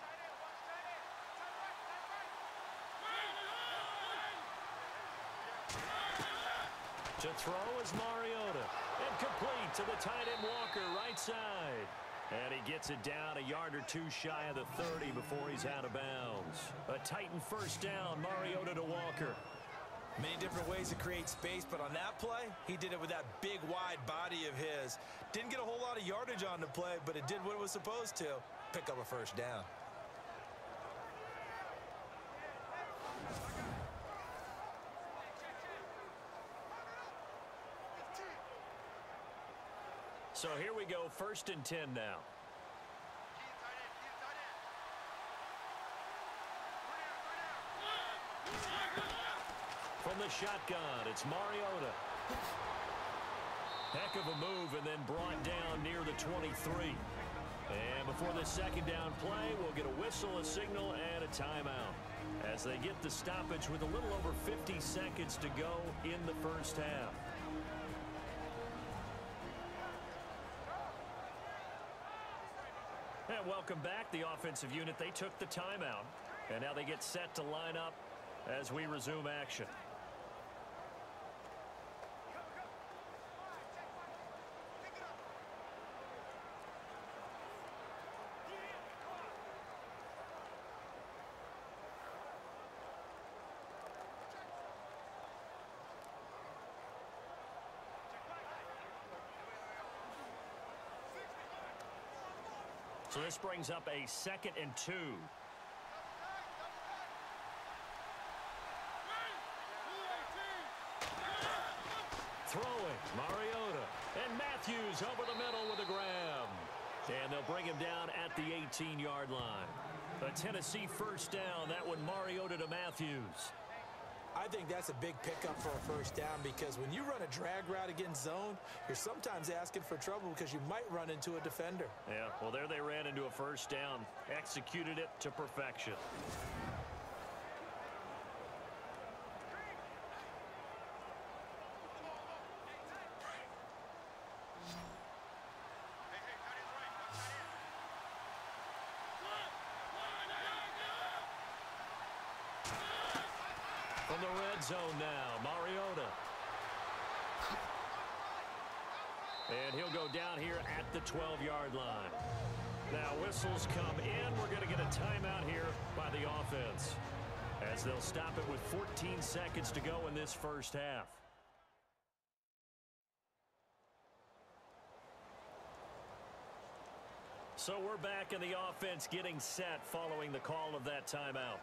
Speaker 2: To throw is Mariota. And complete to the tight end Walker, right side. And he gets it down a yard or two shy of the 30 before he's out of bounds. A Titan first down, Mariota to Walker.
Speaker 3: Many different ways to create space, but on that play, he did it with that big, wide body of his. Didn't get a whole lot of yardage on the play, but it did what it was supposed to. Pick up a first down.
Speaker 2: So here we go, 1st and 10 now. From the shotgun, it's Mariota. Heck of a move, and then brought down near the 23. And before the second down play, we'll get a whistle, a signal, and a timeout as they get the stoppage with a little over 50 seconds to go in the first half. And welcome back, the offensive unit. They took the timeout, and now they get set to line up as we resume action. So this brings up a 2nd and 2. Throwing, Mariota. And Matthews over the middle with a grab. And they'll bring him down at the 18-yard line. A Tennessee first down. That one Mariota to Matthews.
Speaker 3: I think that's a big pickup for a first down because when you run a drag route against zone, you're sometimes asking for trouble because you might run into a defender.
Speaker 2: Yeah, well, there they ran into a first down. Executed it to perfection. From the red zone now, Mariota. And he'll go down here at the 12-yard line. Now whistles come in. We're going to get a timeout here by the offense as they'll stop it with 14 seconds to go in this first half. So we're back in the offense getting set following the call of that timeout.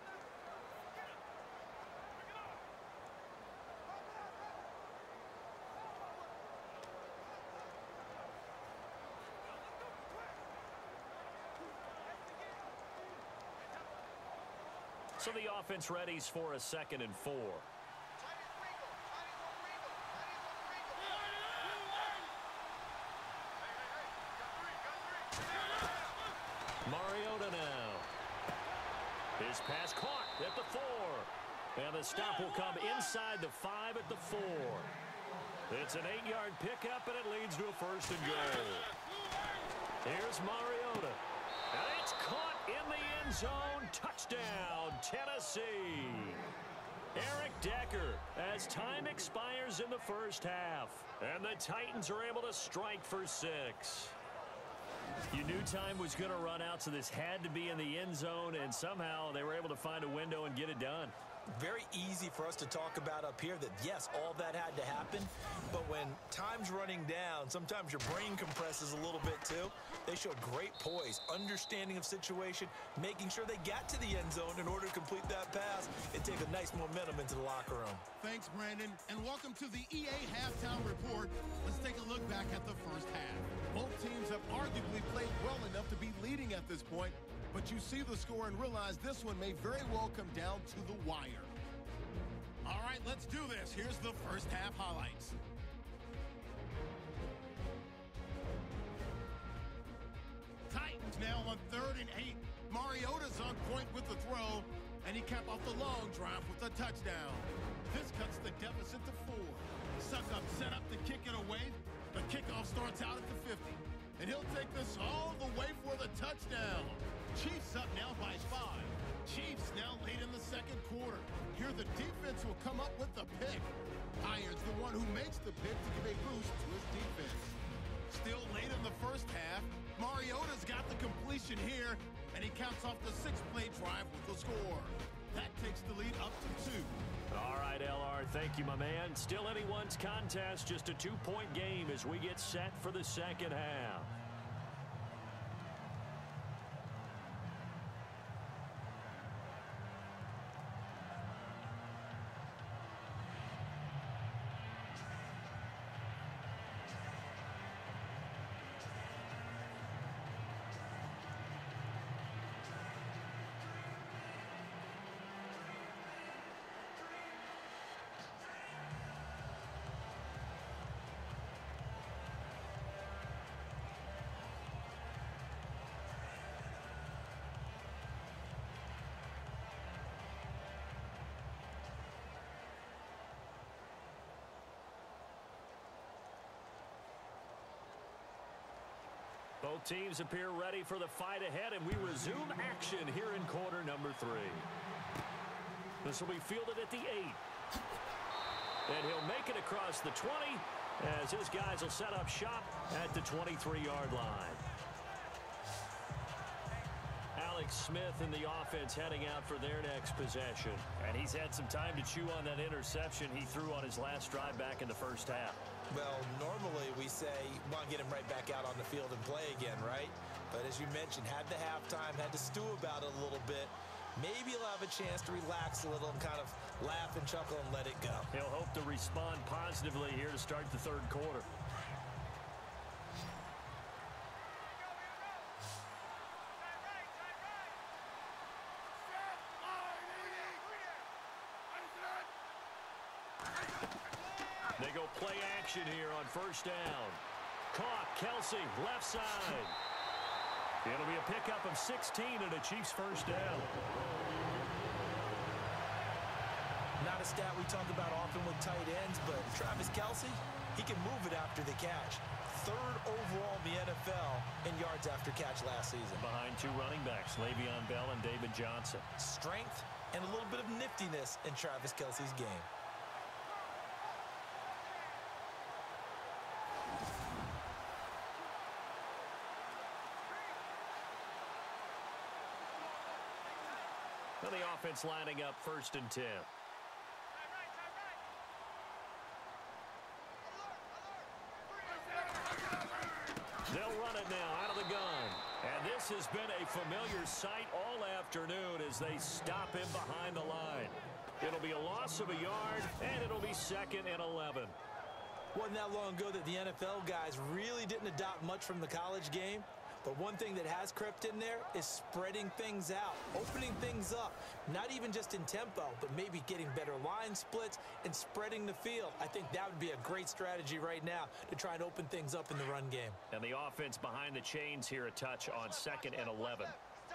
Speaker 2: So the offense readies for a 2nd and 4. Mariota now. His pass caught at the 4. And the stop will come inside the 5 at the 4. It's an 8-yard pickup, and it leads to a 1st and goal. Here's Mariota. And it's caught in the end zone. Touchdown, Tennessee. Eric Decker as time expires in the first half. And the Titans are able to strike for 6. You knew time was going to run out, so this had to be in the end zone, and somehow they were able to find a window and get it done.
Speaker 3: Very easy for us to talk about up here that, yes, all that had to happen, but when time's running down, sometimes your brain compresses a little bit too. They showed great poise, understanding of situation, making sure they got to the end zone in order to complete that pass and take a nice momentum into the locker room.
Speaker 1: Thanks, Brandon, and welcome to the EA Halftime Report. Let's take a look back at the first half. Both teams have arguably played well enough to be leading at this point, but you see the score and realize this one may very well come down to the wire. All right, let's do this. Here's the first half highlights. Titans now on 3rd and 8. Mariota's on point with the throw, and he capped off the long drive with a touchdown. This cuts the deficit to 4. Succop set up to kick it away. The kickoff starts out at the 50, and he'll take this all Chiefs up now by 5. Chiefs now late in the second quarter. Here the defense will come up with the pick. Hyatt's the one who makes the pick to give a boost to his defense. Still late in the first half, Mariota's got the completion here, and he counts off the 6-play drive with the score. That takes the lead up to 2.
Speaker 2: All right, LR, thank you, my man. Still anyone's contest, just a 2-point game as we get set for the second half. Both teams appear ready for the fight ahead, and we resume action here in quarter number 3. This will be fielded at the 8. And he'll make it across the 20 as his guys will set up shop at the 23-yard line. Alex Smith in the offense heading out for their next possession. And he's had some time to chew on that interception he threw on his last drive back in the first half.
Speaker 3: Well, normally we say, want to get him right back out on the field and play again, right? But as you mentioned, had the halftime, had to stew about it a little bit. Maybe he'll have a chance to relax a little and kind of laugh and chuckle and let it go.
Speaker 2: He'll hope to respond positively here to start the third quarter. They go play action here on first down. Caught, Kelsey, left side. It'll be a pickup of 16 and a Chiefs first down.
Speaker 3: Not a stat we talk about often with tight ends, but Travis Kelsey, he can move it after the catch. 3rd overall in the NFL in yards after catch last season.
Speaker 2: Behind 2 running backs, Le'Veon Bell and David Johnson.
Speaker 3: Strength and a little bit of niftiness in Travis Kelsey's game.
Speaker 2: Well, the offense lining up 1st and 10. They'll run it now out of the gun. And this has been a familiar sight all afternoon as they stop him behind the line. It'll be a loss of a yard, and it'll be 2nd and 11.
Speaker 3: Wasn't that long ago that the NFL guys really didn't adopt much from the college game. But one thing that has crept in there is spreading things out, opening things up, not even just in tempo, but maybe getting better line splits and spreading the field. I think that would be a great strategy right now to try and open things up in the run game.
Speaker 2: And the offense behind the chains here a touch on 2nd and 11.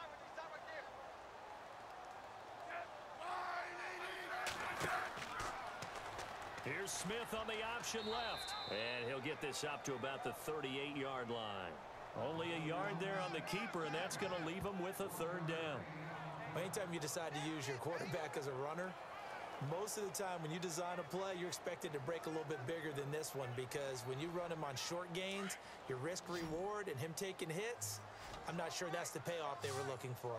Speaker 2: Here's Smith on the option left. And he'll get this up to about the 38-yard line. Only a yard there on the keeper, and that's going to leave him with a 3rd down.
Speaker 3: Anytime you decide to use your quarterback as a runner, most of the time when you design a play, you're expected to break a little bit bigger than this one, because when you run him on short gains, your risk-reward and him taking hits, I'm not sure that's the payoff they were looking for.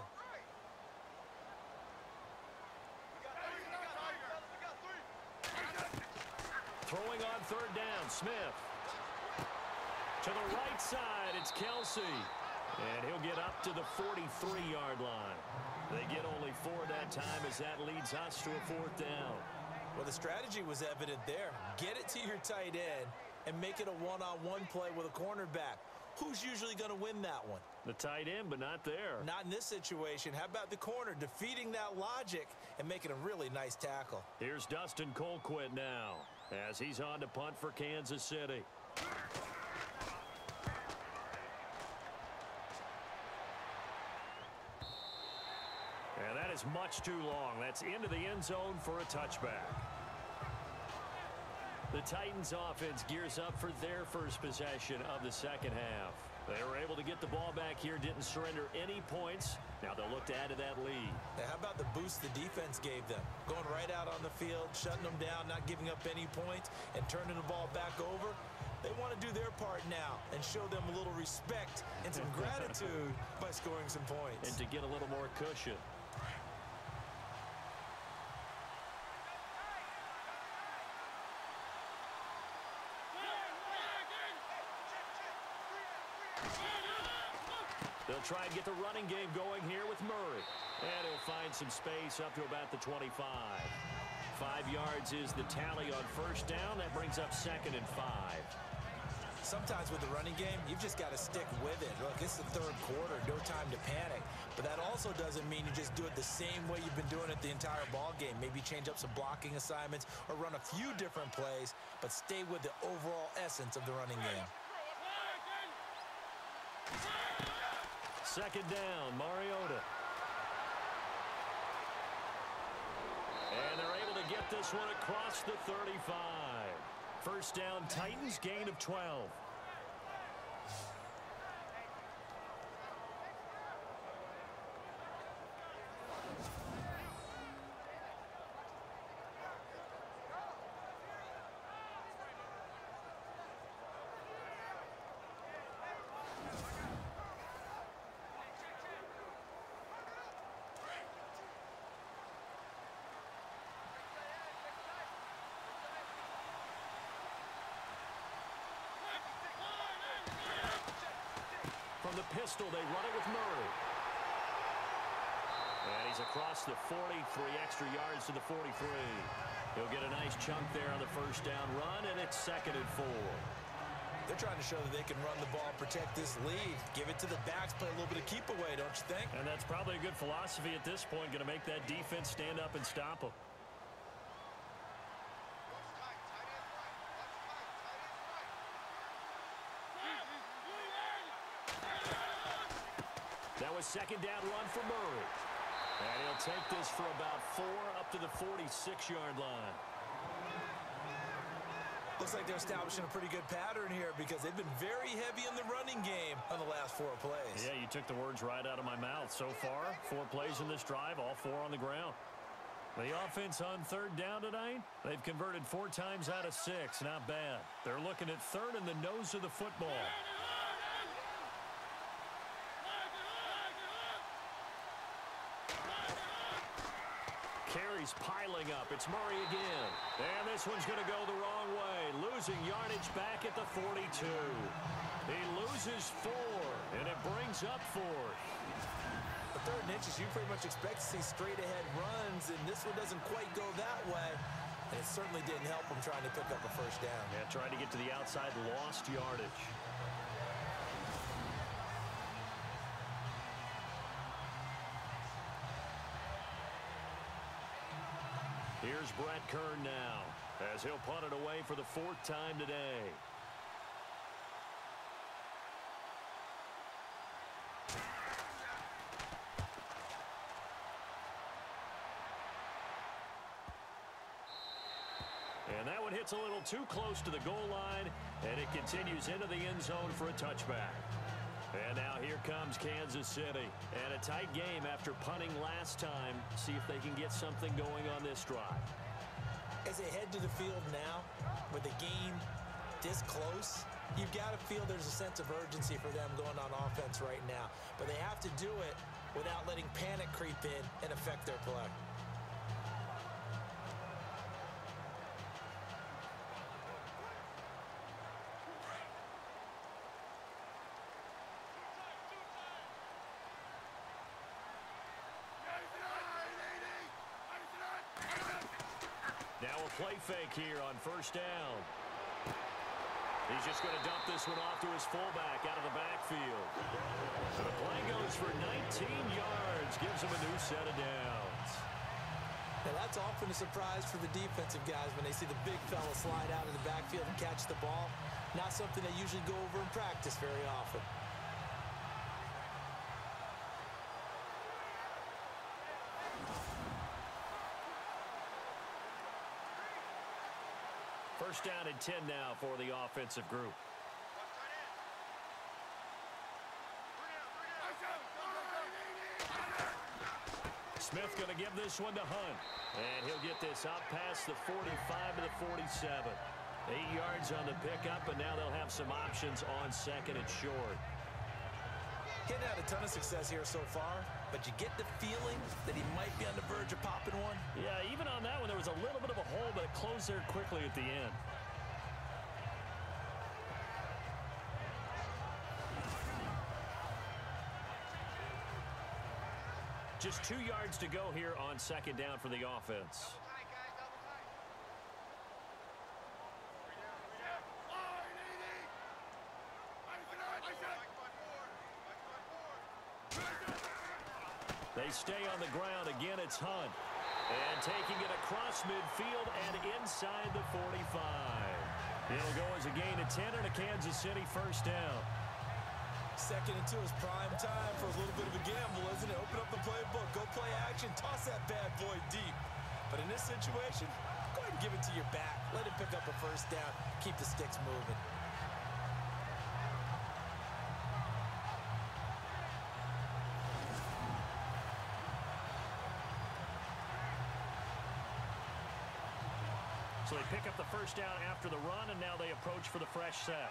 Speaker 2: Throwing on 3rd down, Smith. To the right side, it's Kelsey. And he'll get up to the 43-yard line. They get only 4 that time as that leads us to a 4th down.
Speaker 3: Well, the strategy was evident there. Get it to your tight end and make it a one-on-one play with a cornerback. Who's usually going to win that one?
Speaker 2: The tight end, but not there.
Speaker 3: Not in this situation. How about the corner defeating that logic and making a really nice tackle?
Speaker 2: Here's Dustin Colquitt now as he's on to punt for Kansas City. And that is much too long. That's into the end zone for a touchback. The Titans offense gears up for their first possession of the second half. They were able to get the ball back here, didn't surrender any points. Now they'll look to add to that lead.
Speaker 3: Now, how about the boost the defense gave them? Going right out on the field, shutting them down, not giving up any points, and turning the ball back over. They want to do their part now and show them a little respect and some gratitude by scoring some points.
Speaker 2: And to get a little more cushion. They'll try and get the running game going here with Murray. And he'll find some space up to about the 25. 5 yards is the tally on first down. That brings up 2nd and 5.
Speaker 3: Sometimes with the running game, you've just got to stick with it. Look, it's the third quarter, no time to panic. But that also doesn't mean you just do it the same way you've been doing it the entire ball game. Maybe change up some blocking assignments or run a few different plays, but stay with the overall essence of the running game.
Speaker 2: 2nd down, Mariota. And they're able to get this one across the 35. First down, Titans, gain of 12. From the pistol, they run it with Murray. And he's across the 40, 3 extra yards to the 43. He'll get a nice chunk there on the first down run, and it's 2nd and 4.
Speaker 3: They're trying to show that they can run the ball, protect this lead, give it to the backs, play a little bit of keep away, don't you think?
Speaker 2: And that's probably a good philosophy at this point, going to make that defense stand up and stop them. That was 2nd down run for Murray. And he'll take this for about 4 up to the 46-yard line.
Speaker 3: Looks like they're establishing a pretty good pattern here because they've been very heavy in the running game on the last 4 plays.
Speaker 2: Yeah, you took the words right out of my mouth. So far, 4 plays in this drive, all 4 on the ground. The offense on 3rd down tonight, they've converted 4 times out of 6. Not bad. They're looking at 3rd in the nose of the football. Carries piling up. It's Murray again. And this one's going to go the wrong way. Losing yardage back at the 42. He loses 4, and it brings up 4th.
Speaker 3: The 3rd and inches, you pretty much expect to see straight-ahead runs, and this one doesn't quite go that way. And it certainly didn't help him trying to pick up a first down.
Speaker 2: Yeah, tried to get to the outside, lost yardage. Here's Brett Kern now, as he'll punt it away for the 4th time today. And that one hits a little too close to the goal line, and it continues into the end zone for a touchback. And now here comes Kansas City. And a tight game after punting last time. See if they can get something going on this drive.
Speaker 3: As they head to the field now, with the game this close, you've got to feel there's a sense of urgency for them going on offense right now. But they have to do it without letting panic creep in and affect their play.
Speaker 2: Now a play fake here on first down. He's just going to dump this one off to his fullback out of the backfield. So the play goes for 19 yards, gives him a new set of downs.
Speaker 3: Now that's often a surprise for the defensive guys when they see the big fella slide out of the backfield and catch the ball. Not something they usually go over in practice very often.
Speaker 2: First down and 10 now for the offensive group. Smith going to give this one to Hunt. And he'll get this up past the 45 to the 47. 8 yards on the pickup, and now they'll have some options on second and short.
Speaker 3: Getting had a ton of success here so far, but you get the feeling that he might be on the verge of popping one.
Speaker 2: Yeah, even on that one, there was a little bit of a hole, but it closed there quickly at the end. Just 2 yards to go here on second down for the offense. They stay on the ground. Again, it's Hunt. And taking it across midfield and inside the 45. It'll go as a gain of 10 and a Kansas City first down.
Speaker 3: 2nd and 2 is prime time for a little bit of a gamble, isn't it? Open up the playbook, go play action, toss that bad boy deep. But in this situation, go ahead and give it to your back. Let him pick up a first down, keep the sticks moving.
Speaker 2: So they pick up the first down after the run, and now they approach for the fresh set.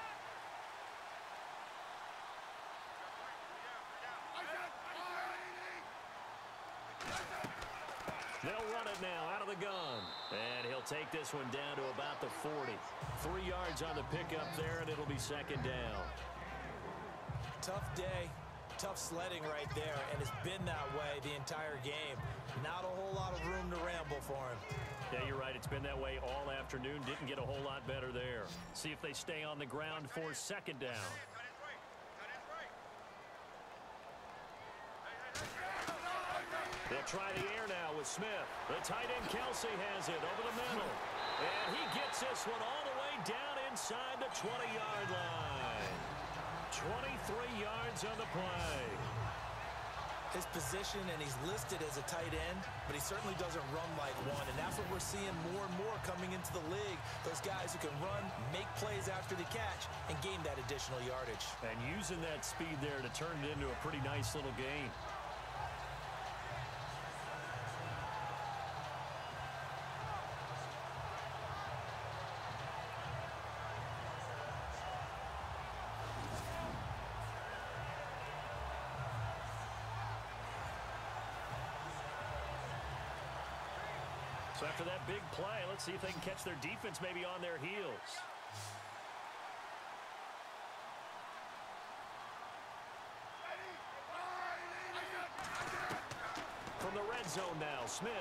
Speaker 2: They'll run it now out of the gun. And he'll take this one down to about the 40. 3 yards on the pickup there, and it'll be second down.
Speaker 3: Tough day, tough sledding right there, and it's been that way the entire game. Not a whole lot of room to ramble for him.
Speaker 2: Yeah, you're right. It's been that way all afternoon. Didn't get a whole lot better there. See if they stay on the ground for second down. They'll try the air now with Smith. The tight end Kelsey has it over the middle. And he gets this one all the way down inside the 20-yard line. 23 yards on the play.
Speaker 3: His position, and he's listed as a tight end, but he certainly doesn't run like one, and that's what we're seeing more and more coming into the league. Those guys who can run, make plays after the catch, and gain that additional yardage.
Speaker 2: And using that speed there to turn it into a pretty nice little gain. So after that big play, let's see if they can catch their defense maybe on their heels. From the red zone now, Smith.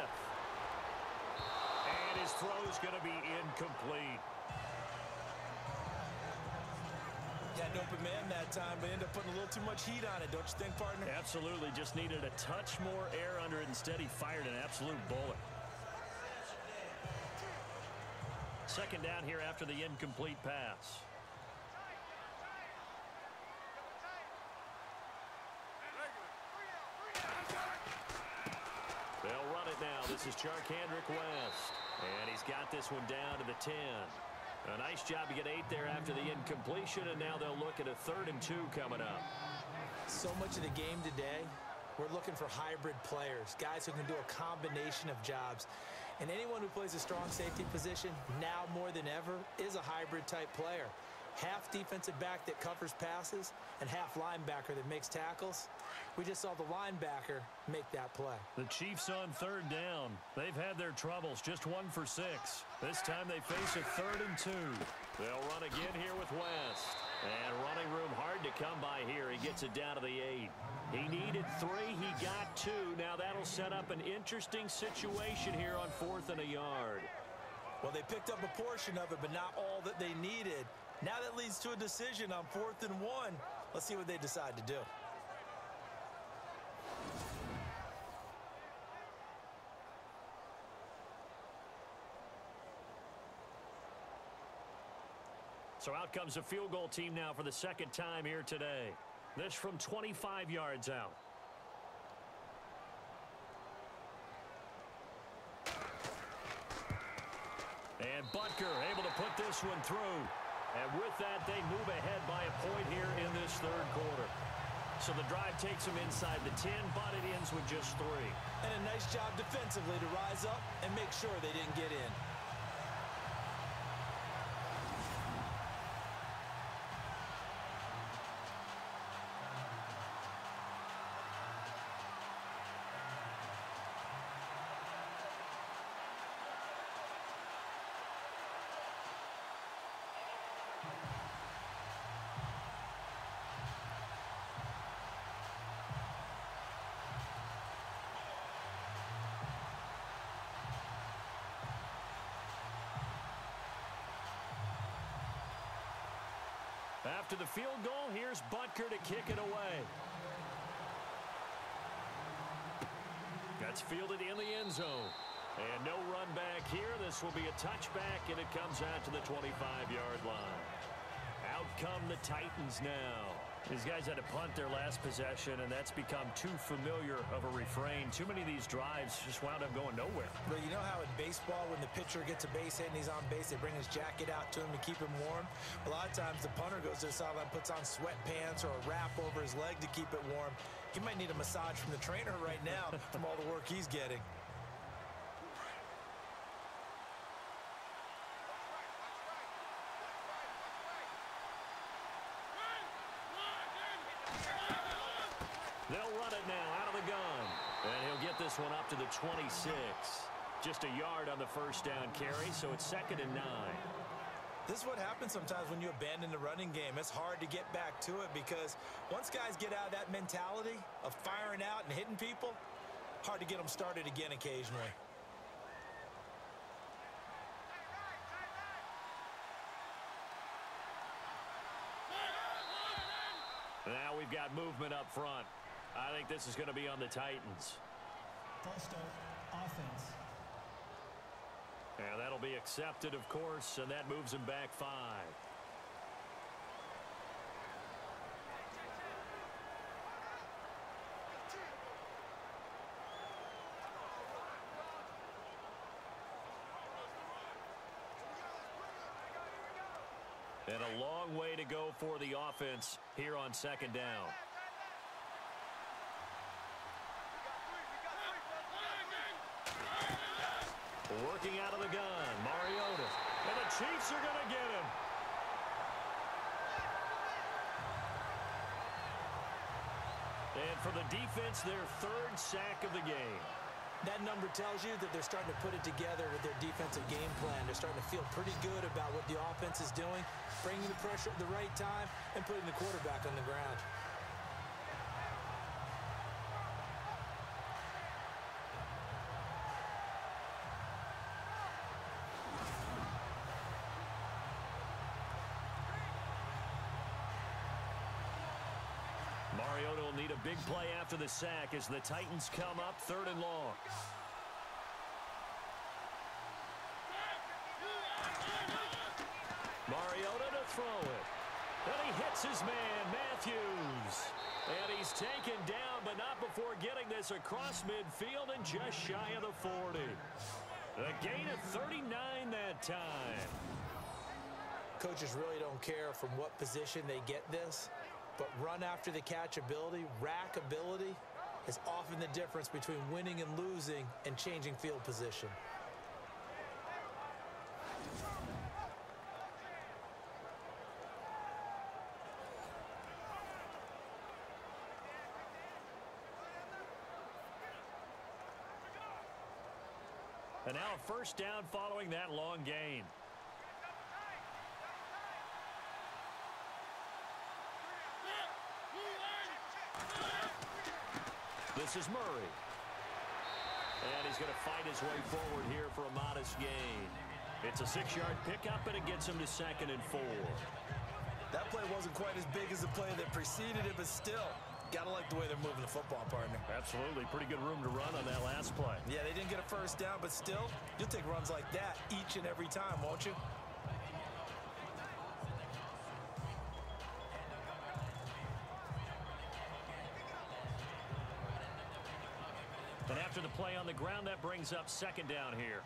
Speaker 2: And his throw's going to be incomplete.
Speaker 3: Got an open man that time, but ended up putting a little too much heat on it, don't you think, partner?
Speaker 2: Absolutely. Just needed a touch more air under it. Instead, he fired an absolute bullet. Second down here after the incomplete pass. They'll run it now. This is Charcandrick West. And he's got this one down to the 10. A nice job to get 8 there after the incompletion, and now they'll look at a 3rd and 2 coming up.
Speaker 3: So much of the game today, we're looking for hybrid players, guys who can do a combination of jobs. And anyone who plays a strong safety position, now more than ever, is a hybrid type player. Half defensive back that covers passes and half linebacker that makes tackles. We just saw the linebacker make that play.
Speaker 2: The Chiefs on 3rd down. They've had their troubles, just 1 for 6. This time they face a 3rd and 2. They'll run again here with West. And running room hard to come by here. He gets it down to the 8. He needed 3. He got 2. Now that'll set up an interesting situation here on 4th and a yard.
Speaker 3: Well, they picked up a portion of it, but not all that they needed. Now that leads to a decision on 4th and 1. Let's see what they decide to do.
Speaker 2: So out comes a field goal team now for the 2nd time here today. This from 25 yards out. And Butker able to put this one through. And with that, they move ahead by a point here in this 3rd quarter. So the drive takes him inside the 10, but it ends with just 3.
Speaker 3: And a nice job defensively to rise up and make sure they didn't get in.
Speaker 2: After the field goal, here's Butker to kick it away. That's fielded in the end zone. And no run back here. This will be a touchback, and it comes out to the 25-yard line. Out come the Titans now. These guys had to punt their last possession, and that's become too familiar of a refrain. Too many of these drives just wound up going nowhere.
Speaker 3: But you know how in baseball, when the pitcher gets a base hit and he's on base, they bring his jacket out to him to keep him warm? A lot of times the punter goes to the sideline, puts on sweatpants or a wrap over his leg to keep it warm. He might need a massage from the trainer right now from all the work he's getting.
Speaker 2: They'll run it now out of the gun. And he'll get this one up to the 26. Just a yard on the first down carry, so it's 2nd and 9.
Speaker 3: This is what happens sometimes when you abandon the running game. It's hard to get back to it because once guys get out of that mentality of firing out and hitting people, hard to get them started again occasionally.
Speaker 2: Now we've got movement up front. I think this is going to be on the Titans.
Speaker 5: False start, offense.
Speaker 2: And that'll be accepted, of course, and that moves him back 5. And a long way to go for the offense here on 2nd down. Working out of the gun, Mariota. And the Chiefs are going to get him. And for the defense, their 3rd sack of the game.
Speaker 3: That number tells you that they're starting to put it together with their defensive game plan. They're starting to feel pretty good about what the offense is doing, bringing the pressure at the right time, and putting the quarterback on the ground.
Speaker 2: Mariota will need a big play after the sack as the Titans come up 3rd and long. Mariota to throw it. And he hits his man, Matthews. And he's taken down, but not before getting this across midfield and just shy of the 40. A gain of 39 that time.
Speaker 3: Coaches really don't care from what position they get this. But run after the catch ability, rack ability, is often the difference between winning and losing and changing field position.
Speaker 2: And now a 1st down following that long gain. This is Murray. And he's going to fight his way forward here for a modest gain. It's a 6-yard pickup, and it gets him to 2nd and 4.
Speaker 3: That play wasn't quite as big as the play that preceded it, but still, got to like the way they're moving the football, partner.
Speaker 2: Absolutely. Pretty good room to run on that last play.
Speaker 3: Yeah, they didn't get a 1st down, but still, you'll take runs like that each and every time, won't you?
Speaker 2: And after the play on the ground, that brings up 2nd down here.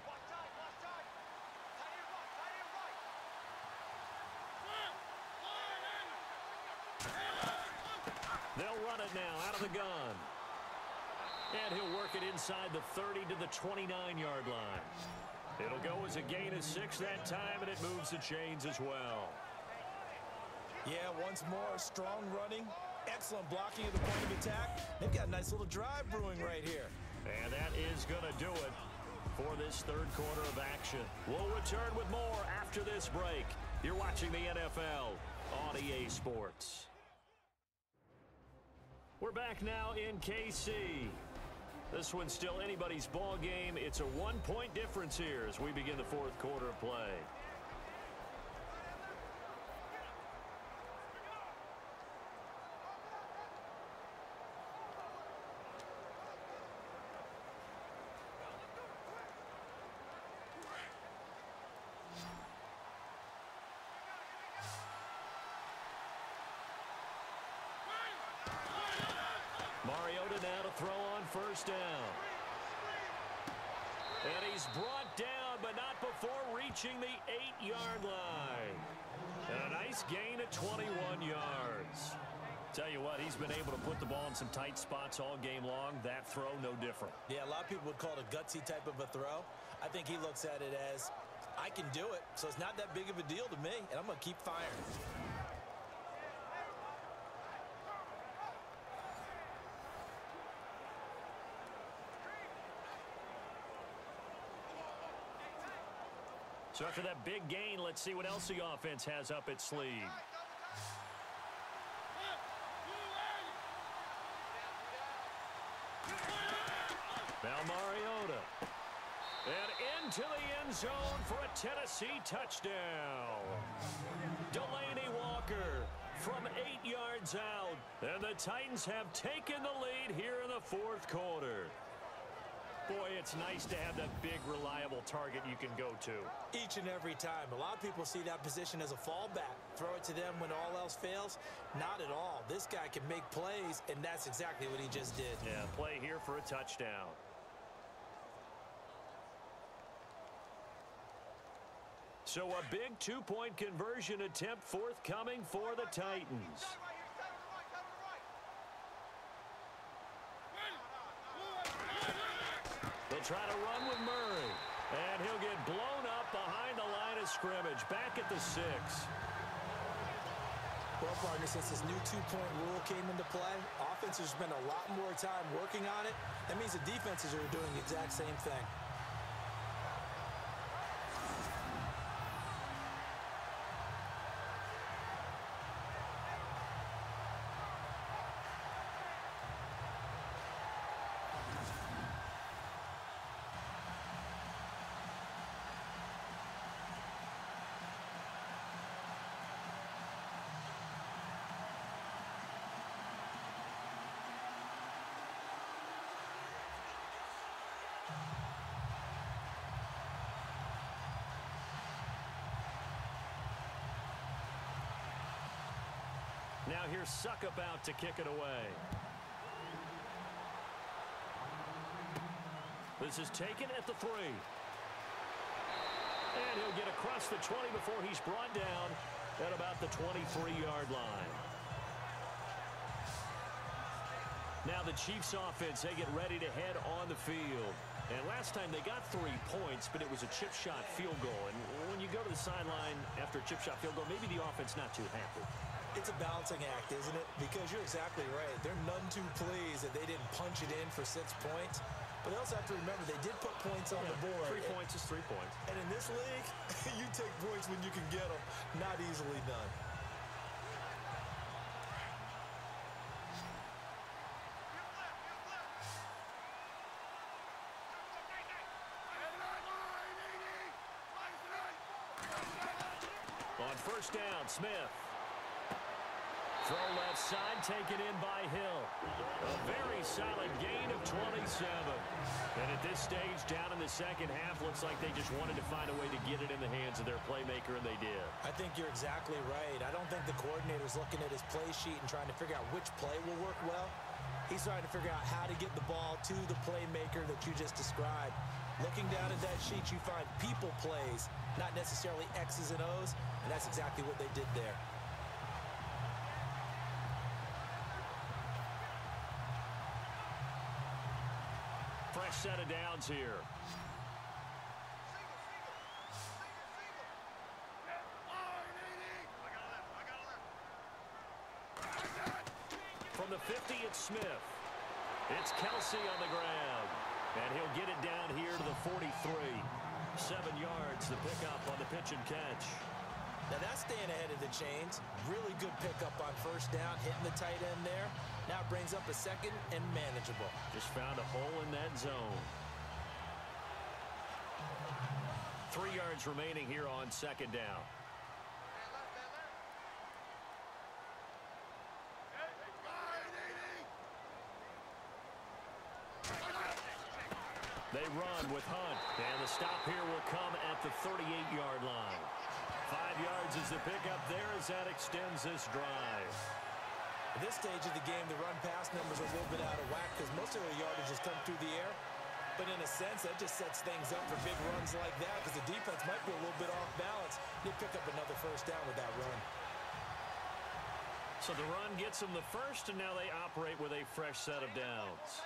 Speaker 2: They'll run it now out of the gun. And he'll work it inside the 30 to the 29-yard line. It'll go as a gain of 6 that time, and it moves the chains as well.
Speaker 3: Yeah, once more, strong running, excellent blocking at the point of attack. They've got a nice little drive brewing right here.
Speaker 2: And that is going to do it for this third quarter of action. We'll return with more after this break. You're watching the NFL on EA Sports. We're back now in KC. This one's still anybody's ball game. It's a 1-point difference here as we begin the fourth quarter of play. Mariota now to throw on first down. And he's brought down, but not before reaching the 8-yard line. And a nice gain of 21 yards. Tell you what, he's been able to put the ball in some tight spots all game long. That throw, no different.
Speaker 3: Yeah, a lot of people would call it a gutsy type of a throw. I think he looks at it as, I can do it, so it's not that big of a deal to me, and I'm going to keep firing.
Speaker 2: So after that big gain, let's see what else the offense has up its sleeve. Now Mariota. And into the end zone for a Tennessee touchdown. Delaney Walker from 8 yards out. And the Titans have taken the lead here in the fourth quarter. Boy, it's nice to have that big, reliable target you can go to.
Speaker 3: Each and every time. A lot of people see that position as a fallback. Throw it to them when all else fails. Not at all. This guy can make plays, and that's exactly what he just did.
Speaker 2: Yeah, play here for a touchdown. So a big two-point conversion attempt forthcoming for the Titans. They'll try to run with Murray. And he'll get blown up behind the line of scrimmage. Back at the 6.
Speaker 3: Well, partner, since this new two-point rule came into play, offenses spend a lot more time working on it. That means the defenses are doing the exact same thing.
Speaker 2: Now here's Succop out to kick it away. This is taken at the 3. And he'll get across the 20 before he's brought down at about the 23-yard line. Now the Chiefs offense, they get ready to head on the field. And last time they got 3 points, but it was a chip shot field goal. And when you go to the sideline after a chip shot field goal, maybe the offense not too happy.
Speaker 3: It's a balancing act, isn't it? Because you're exactly right. They're none too pleased that they didn't punch it in for 6 points. But they also have to remember they did put points on the board.
Speaker 2: 3 points is 3 points.
Speaker 3: And in this league, you take points when you can get them. Not easily done.
Speaker 2: On first down, Smith. Throw left side, taken in by Hill. A very solid gain of 27. And at this stage, down in the second half, looks like they just wanted to find a way to get it in the hands of their playmaker, and they did.
Speaker 3: I think you're exactly right. I don't think the coordinator's looking at his play sheet and trying to figure out which play will work well. He's trying to figure out how to get the ball to the playmaker that you just described. Looking down at that sheet, you find people plays, not necessarily X's and O's, and that's exactly what they did there.
Speaker 2: fresh set of downs here. From the 50, it's Smith. It's Kelsey on the ground. And he'll get it down here to the 43. 7 yards, the pickup on the pitch and catch.
Speaker 3: Now that's staying ahead of the chains. Really good pickup on first down, hitting the tight end there. Now it brings up a second and manageable.
Speaker 2: Just found a hole in that zone. 3 yards remaining here on second down. They run with Hunt, and the stop here will come at the 38-yard line. 5 yards is the pickup there as that extends this drive.
Speaker 3: At this stage of the game, the run-pass numbers are a little bit out of whack because most of the yardage has come through the air. But in a sense, that just sets things up for big runs like that because the defense might be a little bit off balance. They pick up another first down with that run.
Speaker 2: So the run gets them the first, and now they operate with a fresh set of downs.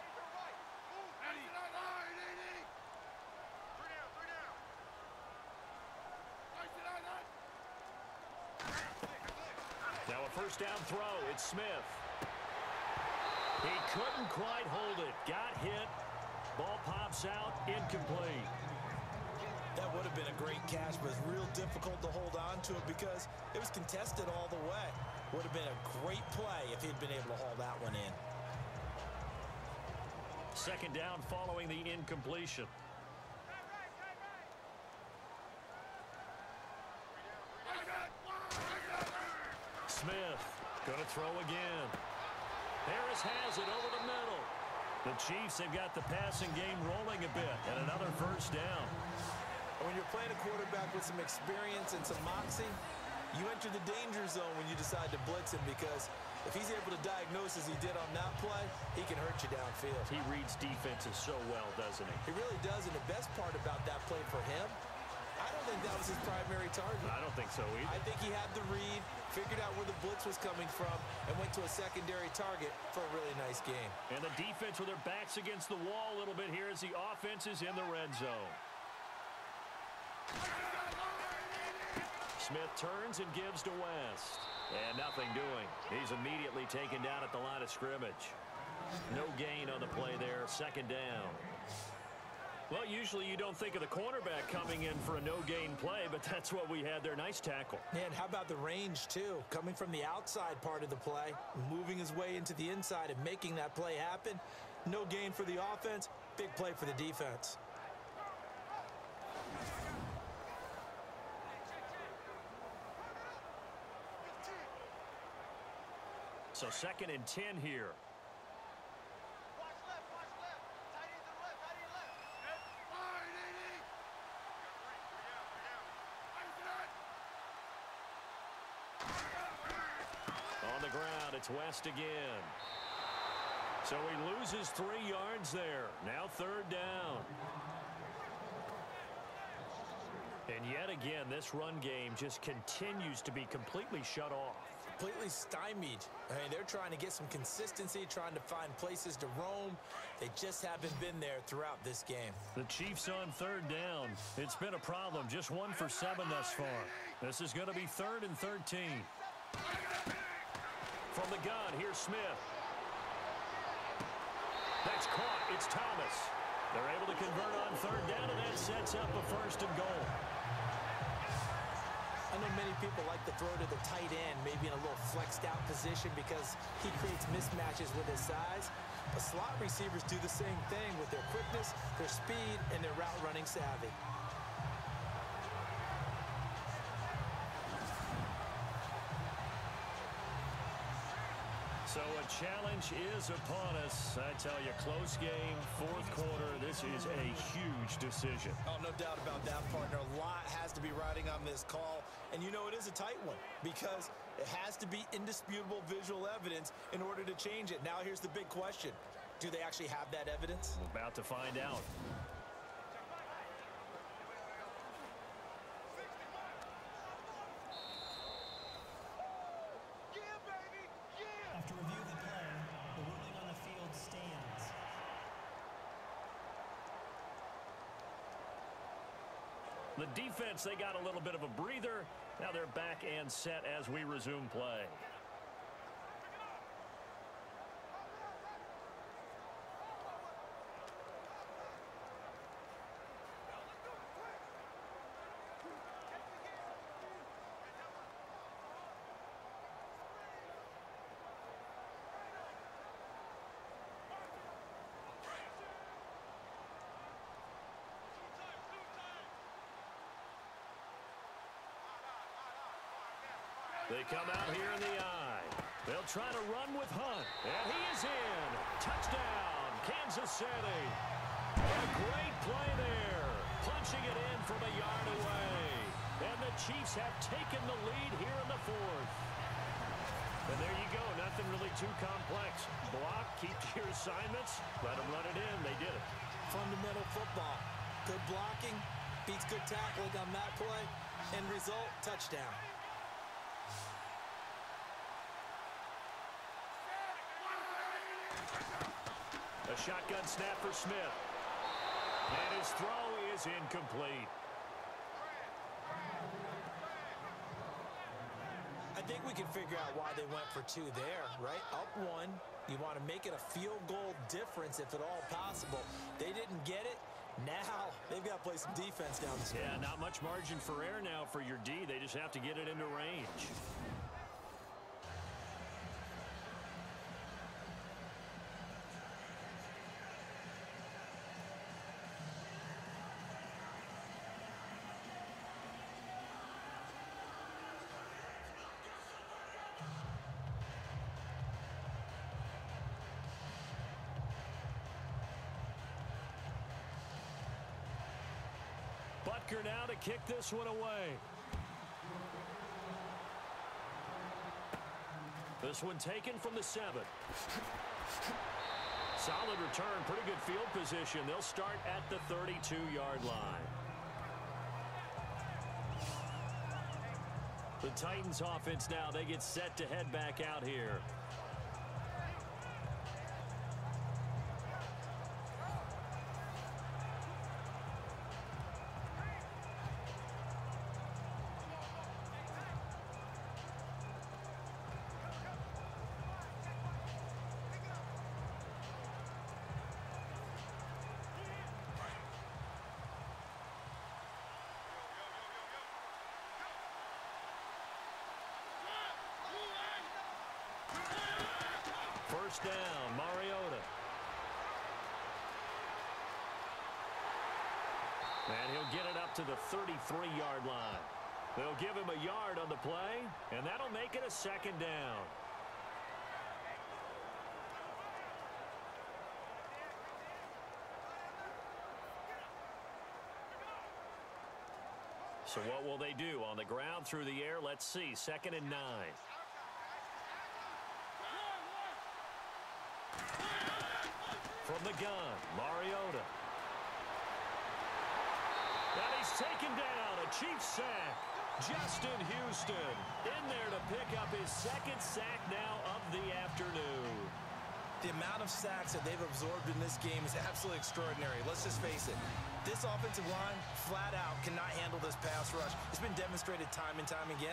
Speaker 2: Now a first down throw. It's Smith. He couldn't quite hold it. Got hit. Ball pops out. Incomplete.
Speaker 3: That would have been a great catch, but it's real difficult to hold on to it because it was contested all the way. Would have been a great play if he'd been able to haul that one in.
Speaker 2: Second down following the incompletion. Smith going to throw again. Harris has it over the middle. The Chiefs have got the passing game rolling a bit, and another first down.
Speaker 3: When you're playing a quarterback with some experience and some moxie, you enter the danger zone when you decide to blitz him because if he's able to diagnose as he did on that play, he can hurt you downfield.
Speaker 2: He reads defenses so well, doesn't he?
Speaker 3: He really does, and the best part about that play for him, I don't think that was his primary target.
Speaker 2: I don't think so either.
Speaker 3: I think he had the read, figured out where the blitz was coming from, and went to a secondary target for a really nice game.
Speaker 2: And the defense with their backs against the wall a little bit here as the offense is in the red zone. Smith turns and gives to West. And nothing doing. He's immediately taken down at the line of scrimmage. No gain on the play there. Second down. Well, usually you don't think of the cornerback coming in for a no-gain play, but that's what we had there. Nice tackle.
Speaker 3: And how about the range, too? Coming from the outside part of the play, moving his way into the inside and making that play happen. No gain for the offense, big play for the defense.
Speaker 2: So 2nd and 10 here. On the ground, it's West again. So he loses 3 yards there. Now 3rd down. And yet again, this run game just continues to be completely shut off.
Speaker 3: Completely stymied. I mean, they're trying to get some consistency, trying to find places to roam. They just haven't been there throughout this game.
Speaker 2: The Chiefs on 3rd down. It's been a problem. Just 1 for 7 thus far. This is going to be 3rd and 13. From the gun, here's Smith. That's caught. It's Thomas. They're able to convert on 3rd down, and that sets up a 1st and goal.
Speaker 3: I know many people like to throw to the tight end, maybe in a little flexed out position because he creates mismatches with his size. But slot receivers do the same thing with their quickness, their speed, and their route running savvy.
Speaker 2: So a challenge is upon us. I tell you, close game, 4th quarter. This is a huge decision.
Speaker 3: Oh, no doubt about that, partner. A lot has to be riding on this call. And you know it is a tight one because it has to be indisputable visual evidence in order to change it. Now here's the big question. Do they actually have that evidence?
Speaker 2: We're about to find out.
Speaker 5: After review of the play, the ruling on the field stands.
Speaker 2: The defense, they got a little bit of a breather. Now they're back and set as we resume play. They come out here in the eye. They'll try to run with Hunt. And he is in. Touchdown, Kansas City. A great play there. Punching it in from a yard away. And the Chiefs have taken the lead here in the fourth. And there you go. Nothing really too complex. Block, keep to your assignments. Let them run it in. They did it.
Speaker 3: Fundamental football. Good blocking. Beats good tackling on that play. End result, touchdown.
Speaker 2: A shotgun snap for Smith. And his throw is incomplete.
Speaker 3: I think we can figure out why they went for two there, right? Up one. You want to make it a field goal difference if at all possible. They didn't get it. Now they've got to play some defense down the stretch.
Speaker 2: Yeah, not much margin for error now for your D. They just have to get it into range. Butker now to kick this one away. This one taken from the 7. Solid return, pretty good field position. They'll start at the 32-yard line. The Titans offense now, they get set to head back out here. First down, Mariota. And he'll get it up to the 33-yard line. They'll give him a yard on the play, and that'll make it a second down. So what will they do? On the ground, through the air, let's see. 2nd and 9. From the gun, Mariota. And he's taken down, a Chiefs sack. Justin Houston in there to pick up his 2nd sack now of the afternoon.
Speaker 3: The amount of sacks that they've absorbed in this game is absolutely extraordinary. Let's just face it. This offensive line, flat out, cannot handle this pass rush. It's been demonstrated time and time again.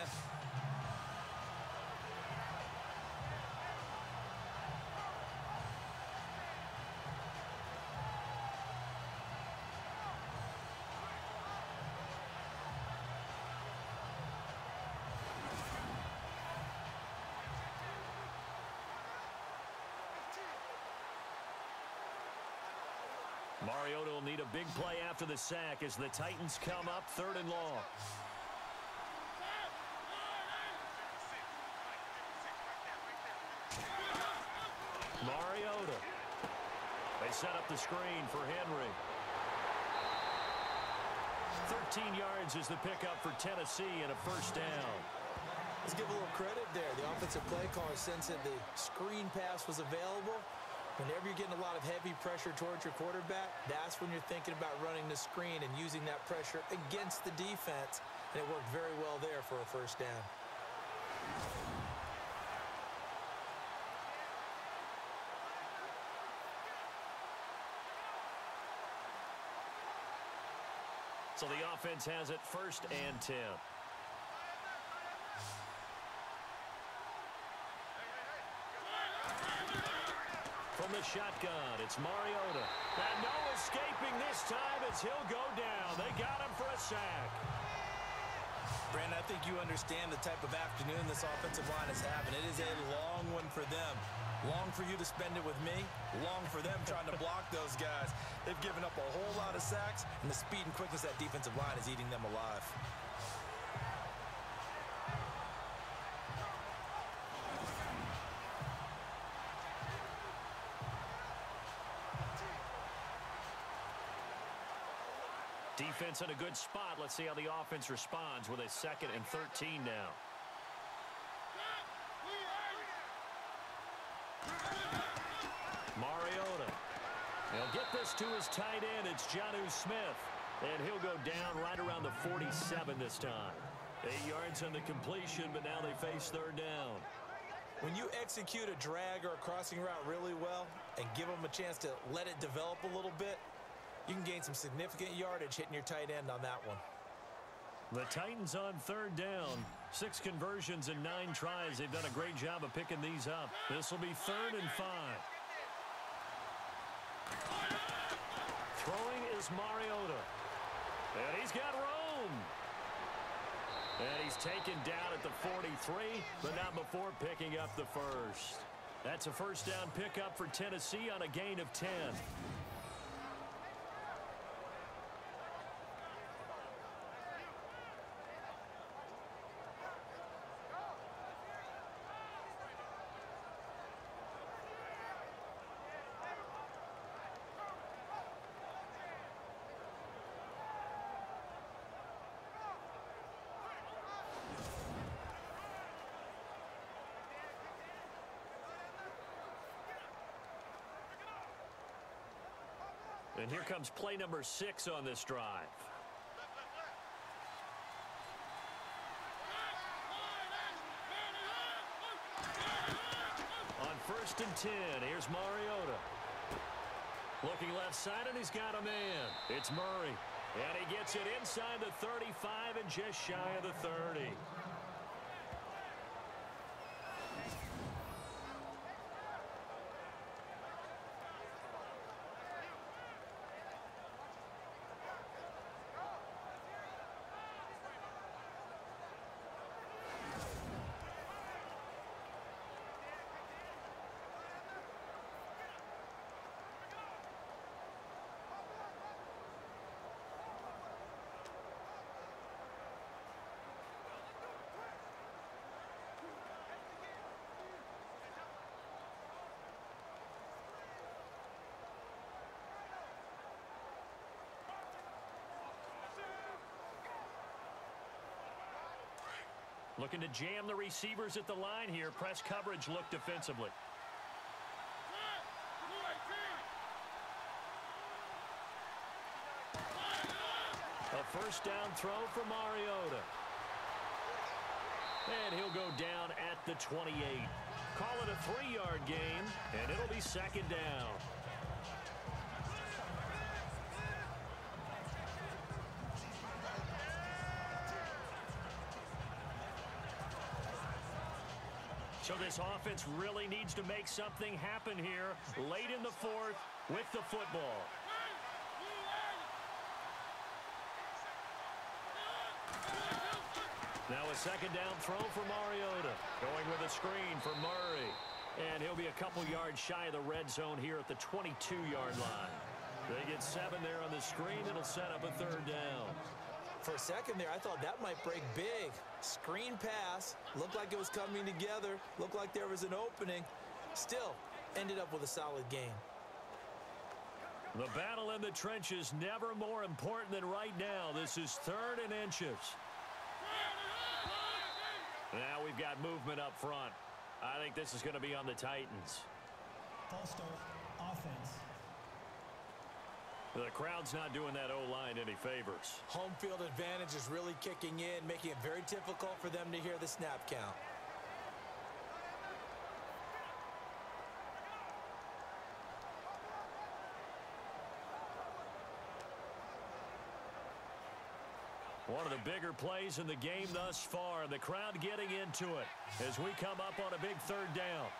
Speaker 2: Mariota will need a big play after the sack as the Titans come up 3rd and long. Mariota. They set up the screen for Henry. 13 yards is the pickup for Tennessee and a first down.
Speaker 3: Let's give a little credit there. The offensive play caller sensed that the screen pass was available. Whenever you're getting a lot of heavy pressure towards your quarterback, that's when you're thinking about running the screen and using that pressure against the defense. And it worked very well there for a first down.
Speaker 2: So the offense has it 1st and 10. From the shotgun, it's Mariota. And no escaping this time as he'll go down. They got him for a sack.
Speaker 3: Brandon, I think you understand the type of afternoon this offensive line is having. It is a long one for them. Long for you to spend it with me. Long for them trying to block those guys. They've given up a whole lot of sacks, and the speed and quickness of that defensive line is eating them alive.
Speaker 2: Defense in a good spot. Let's see how the offense responds with a 2nd and 13 now. Mariota. He'll get this to his tight end. It's Jonnu Smith. And he'll go down right around the 47 this time. 8 yards on the completion, but now they face 3rd down.
Speaker 3: When you execute a drag or a crossing route really well and give them a chance to let it develop a little bit, you can gain some significant yardage hitting your tight end on that one.
Speaker 2: The Titans on 3rd down. 6 conversions and 9 tries. They've done a great job of picking these up. This will be 3rd and 5. Throwing is Mariota. And he's got room. And he's taken down at the 43, but not before picking up the 1st. That's a 1st down pickup for Tennessee on a gain of 10. And here comes play number 6 on this drive. On 1st and 10, here's Mariota. Looking left side, and he's got a man. It's Murray. And he gets it inside the 35 and just shy of the 30. Looking to jam the receivers at the line here. Press coverage look defensively. A 1st down throw for Mariota. And he'll go down at the 28. Call it a 3-yard gain, and it'll be 2nd down. So this offense really needs to make something happen here late in the 4th with the football. Now a 2nd down throw for Mariota. Going with a screen for Murray. And he'll be a couple yards shy of the red zone here at the 22-yard line. They get 7 there on the screen. It'll set up a 3rd down.
Speaker 3: For a second there, I thought that might break big. Screen pass. Looked like it was coming together. Looked like there was an opening. Still, ended up with a solid game.
Speaker 2: The battle in the trenches never more important than right now. This is 3rd and inches. Now we've got movement up front. I think this is going to be on the Titans.
Speaker 5: False start, offense.
Speaker 2: The crowd's not doing that O-line any favors.
Speaker 3: Home field advantage is really kicking in, making it very difficult for them to hear the snap count.
Speaker 2: One of the bigger plays in the game thus far. The crowd getting into it as we come up on a big third down.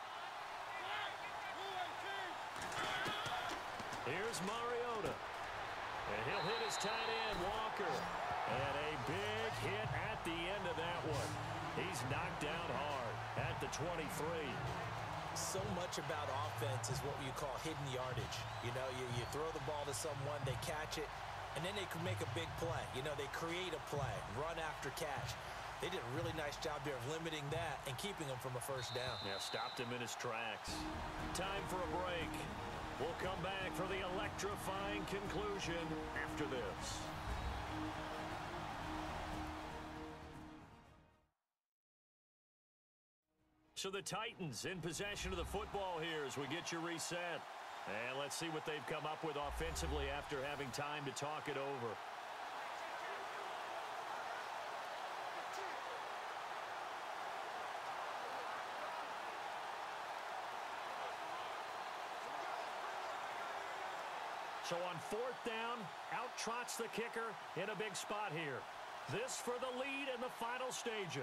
Speaker 2: Here's Mariota. And he'll hit his tight end, Walker. And a big hit at the end of that one. He's knocked down hard at the 23.
Speaker 3: So much about offense is what you call hidden yardage. You know, you throw the ball to someone, they catch it, and then they can make a big play. You know, they create a play, run after catch. They did a really nice job there of limiting that and keeping him from a first down.
Speaker 2: Yeah, stopped him in his tracks. Time for a break. We'll come back for the electrifying conclusion after this. So the Titans in possession of the football here as we get you reset. And let's see what they've come up with offensively after having time to talk it over. So on fourth down, out trots the kicker in a big spot here. This for the lead in the final stages.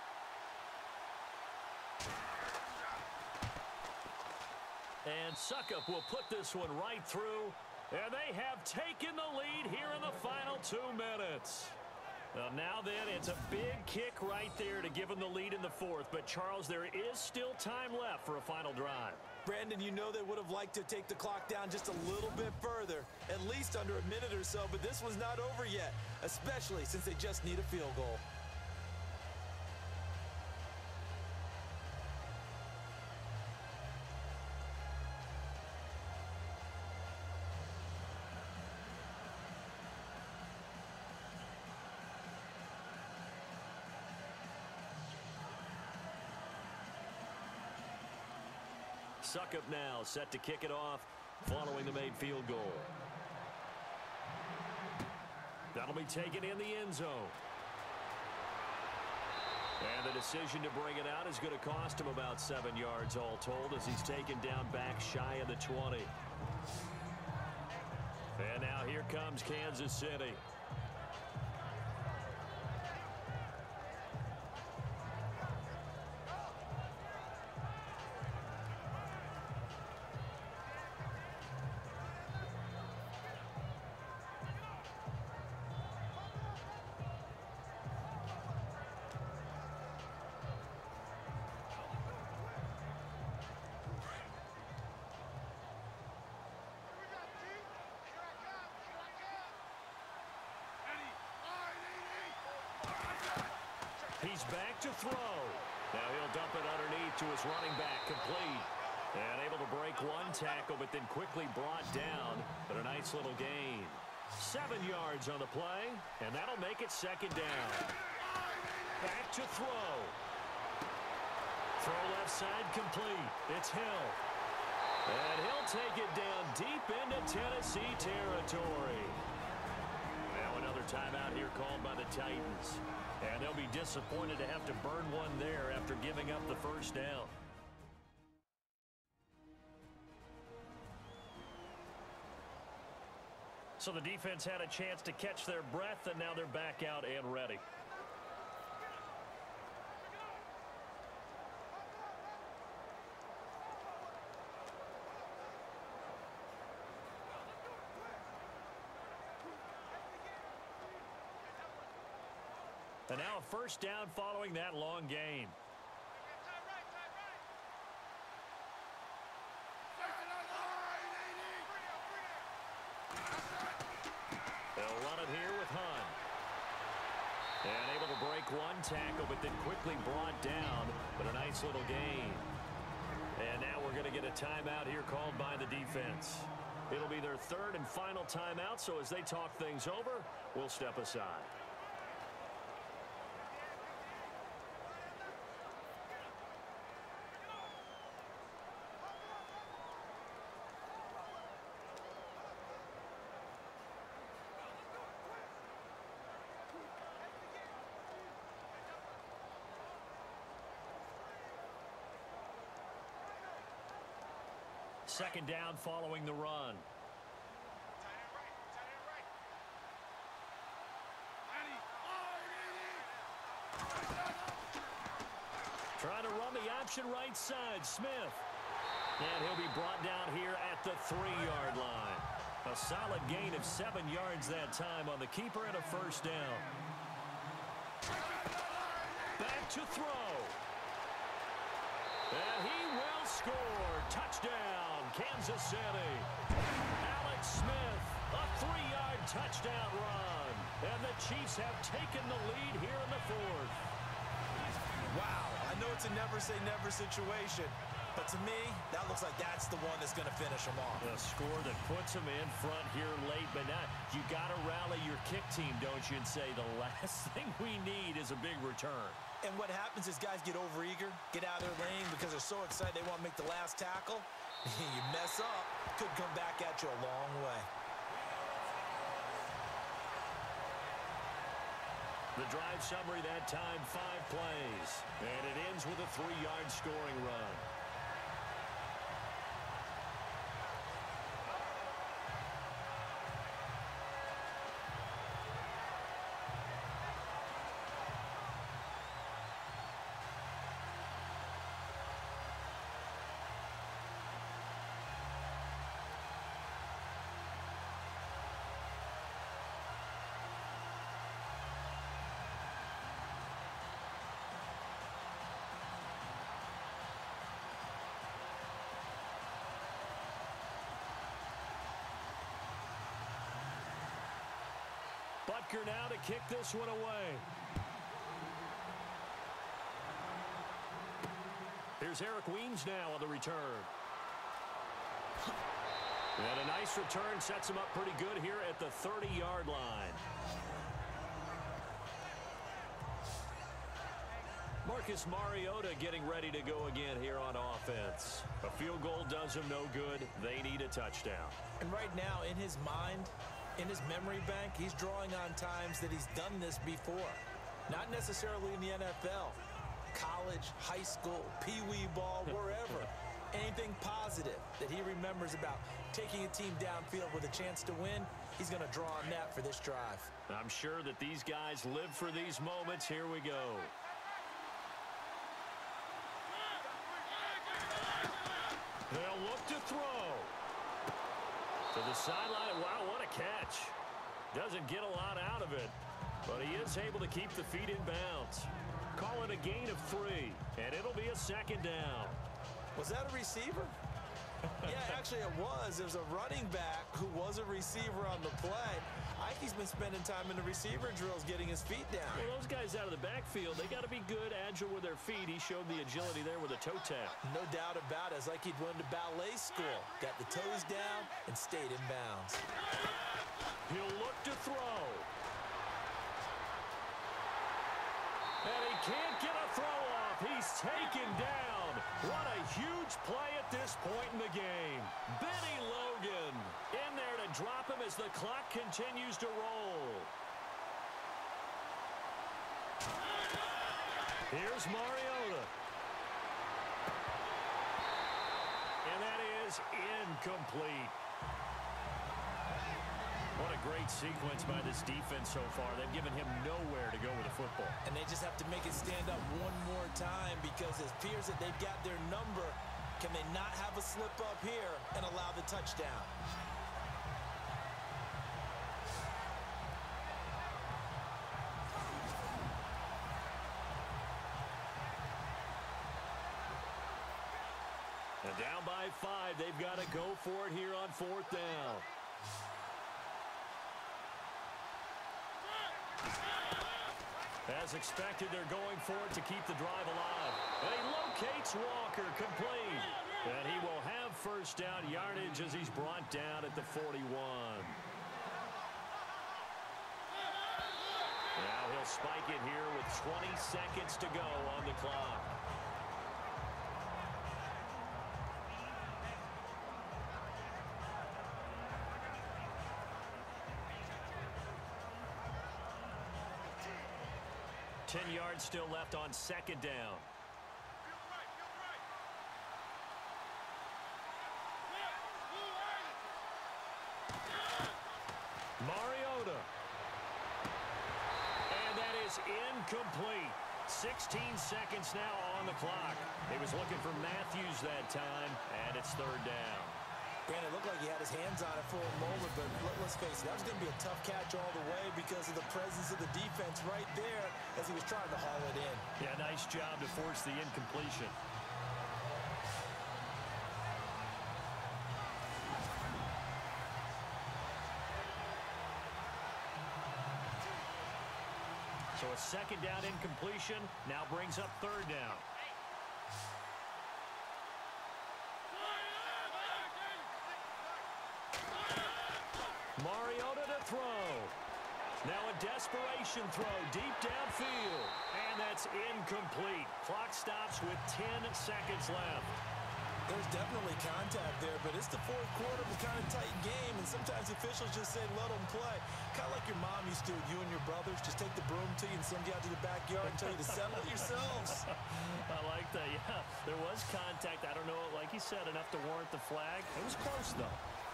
Speaker 2: And Succop will put this one right through. And they have taken the lead here in the final 2 minutes. Now then, it's a big kick right there to give them the lead in the fourth. But, Charles, there is still time left for a final drive.
Speaker 3: Brandon, you know they would have liked to take the clock down just a little bit further, at least under a minute or so. But this one's not over yet, especially since they just need a field goal.
Speaker 2: Succop now set to kick it off following the made field goal. That'll be taken in the end zone. And the decision to bring it out is going to cost him about 7 yards all told as he's taken down back shy of the 20. And now here comes Kansas City. He's back to throw. Now he'll dump it underneath to his running back, complete. And able to break one tackle, but then quickly brought down. But a nice little gain. 7 yards on the play, and that'll make it second down. Back to throw. Throw left side complete. It's Hill. And he'll take it down deep into Tennessee territory. Now another timeout here called by the Titans. And they'll be disappointed to have to burn one there after giving up the first down. So the defense had a chance to catch their breath, and now they're back out and ready. And now a first down following that long gain. They'll run it here with Hunt. And able to break one tackle, but then quickly brought down. But a nice little gain. And now we're going to get a timeout here called by the defense. It'll be their third and final timeout, so as they talk things over, we'll step aside. Second down following the run. option right side, Smith. And he'll be brought down here at the 3-yard line. A solid gain of 7 yards that time on the keeper and a first down. Back to throw. And he will score. Touchdown, Kansas City. Alex Smith, a 3-yard touchdown run. And the Chiefs have taken the lead here in the 4th.
Speaker 3: Wow, I know it's a never-say-never situation, but to me, that looks like that's the one that's going to finish them off.
Speaker 2: A score that puts them in front here late, but now you got to rally your kick team, don't you, and say the last thing we need is a big return.
Speaker 3: And what happens is guys get overeager, get out of their lane because they're so excited they want to make the last tackle. You mess up, could come back at you a long way.
Speaker 2: The drive summary that time, 5 plays. And it ends with a 3-yard scoring run. Butker now to kick this one away. Here's Eric Weems now on the return. And a nice return sets him up pretty good here at the 30-yard line. Marcus Mariota getting ready to go again here on offense. A field goal does him no good. They need a touchdown.
Speaker 3: And right now, in his mind, in his memory bank, he's drawing on times that he's done this before. Not necessarily in the NFL. College, high school, pee-wee ball, wherever. Anything positive that he remembers about taking a team downfield with a chance to win, he's going to draw on that for this drive.
Speaker 2: I'm sure that these guys live for these moments. Here we go. They'll look to throw. To the sideline. Wow, what a catch. Doesn't get a lot out of it, but he is able to keep the feet in bounds. Call it a gain of 3, and it'll be a 2nd down.
Speaker 3: Was that a receiver? Yeah, actually it was. There's a running back who was a receiver on the play. Ike's been spending time in the receiver drills getting his feet down.
Speaker 2: Well, those guys out of the backfield, they got to be good, agile with their feet. He showed the agility there with a toe tap.
Speaker 3: No doubt about it. It's like he'd went to ballet school. Got the toes down and stayed in bounds.
Speaker 2: He'll look to throw. And he can't get a throw off. He's taken down. What a huge play at this point in the game. Benny Logan in there to drop him as the clock continues to roll. Here's Mariota. And that is incomplete. What a great sequence by this defense so far. They've given him nowhere to go with the football.
Speaker 3: And they just have to make it stand up one more time because it appears that they've got their number. Can they not have a slip up here and allow the touchdown?
Speaker 2: And down by 5, they've got to go for it here on 4th down. As expected, they're going for it to keep the drive alive. And he locates Walker, complete. And he will have first down yardage as he's brought down at the 41. Now he'll spike it here with 20 seconds to go on the clock. Ten yards still left on 2nd down. Mariota. And that is incomplete. 16 seconds now on the clock. He was looking for Matthews that time, and it's third down.
Speaker 3: Brandon, it looked like he had his hands on it for a moment, but let's face it, that was going to be a tough catch all the way because of the presence of the defense right there as he was trying to haul it in.
Speaker 2: Yeah, nice job to force the incompletion. So a second down incompletion now brings up third down. Mariota to throw. Now a desperation throw deep downfield. And that's incomplete. Clock stops with 10 seconds left.
Speaker 3: There's definitely contact there, but it's the fourth quarter of a kind of tight game, and sometimes officials just say let them play. Kind of like your mom used to with you and your brothers. Just take the broom to you and send you out to the backyard and tell you to settle it yourselves.
Speaker 2: I like that, yeah. There was contact. I don't know, like you said, enough to warrant the flag. It was close, though.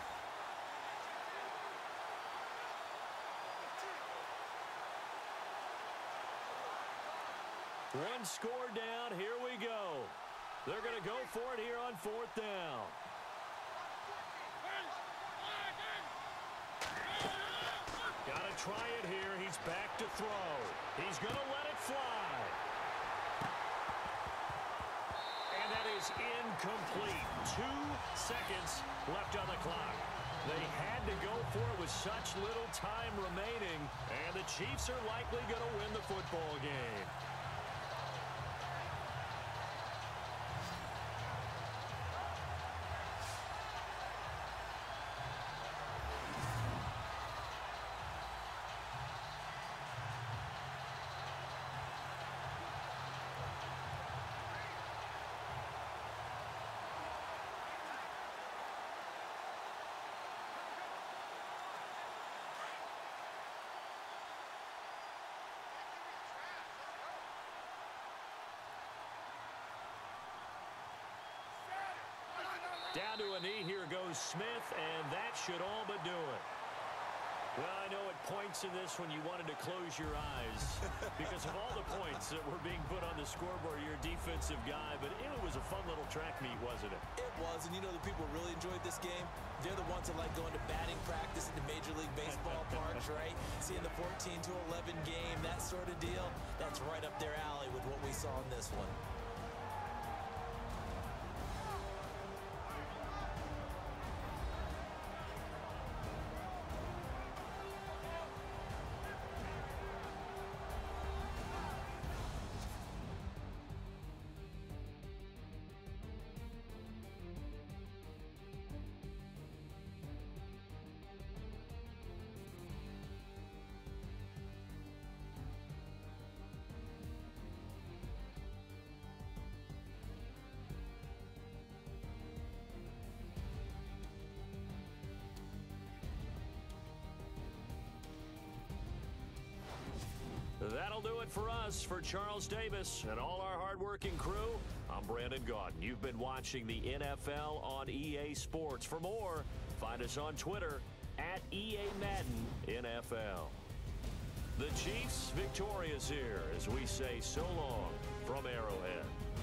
Speaker 2: One score down. Here we go. They're going to go for it here on fourth down. Got to try it here. He's back to throw. He's going to let it fly. And that is incomplete. 2 seconds left on the clock. They had to go for it with such little time remaining. And the Chiefs are likely going to win the football game. Down to a knee, here goes Smith, and that should all but do it. Well, I know at points in this when you wanted to close your eyes because of all the points that were being put on the scoreboard. You're a defensive guy, but it was a fun little track meet, wasn't it?
Speaker 3: It was, and you know the people who really enjoyed this game? They're the ones that like going to batting practice in the Major League Baseball parks, right? Seeing the 14-11 game, that sort of deal, that's right up their alley with what we saw in this one.
Speaker 2: That'll do it for us. For Charles Davis and all our hardworking crew, I'm Brandon Gaudin. You've been watching the NFL on EA Sports. For more, find us on Twitter at EA Madden NFL. The Chiefs victorious here as we say so long from Arrowhead.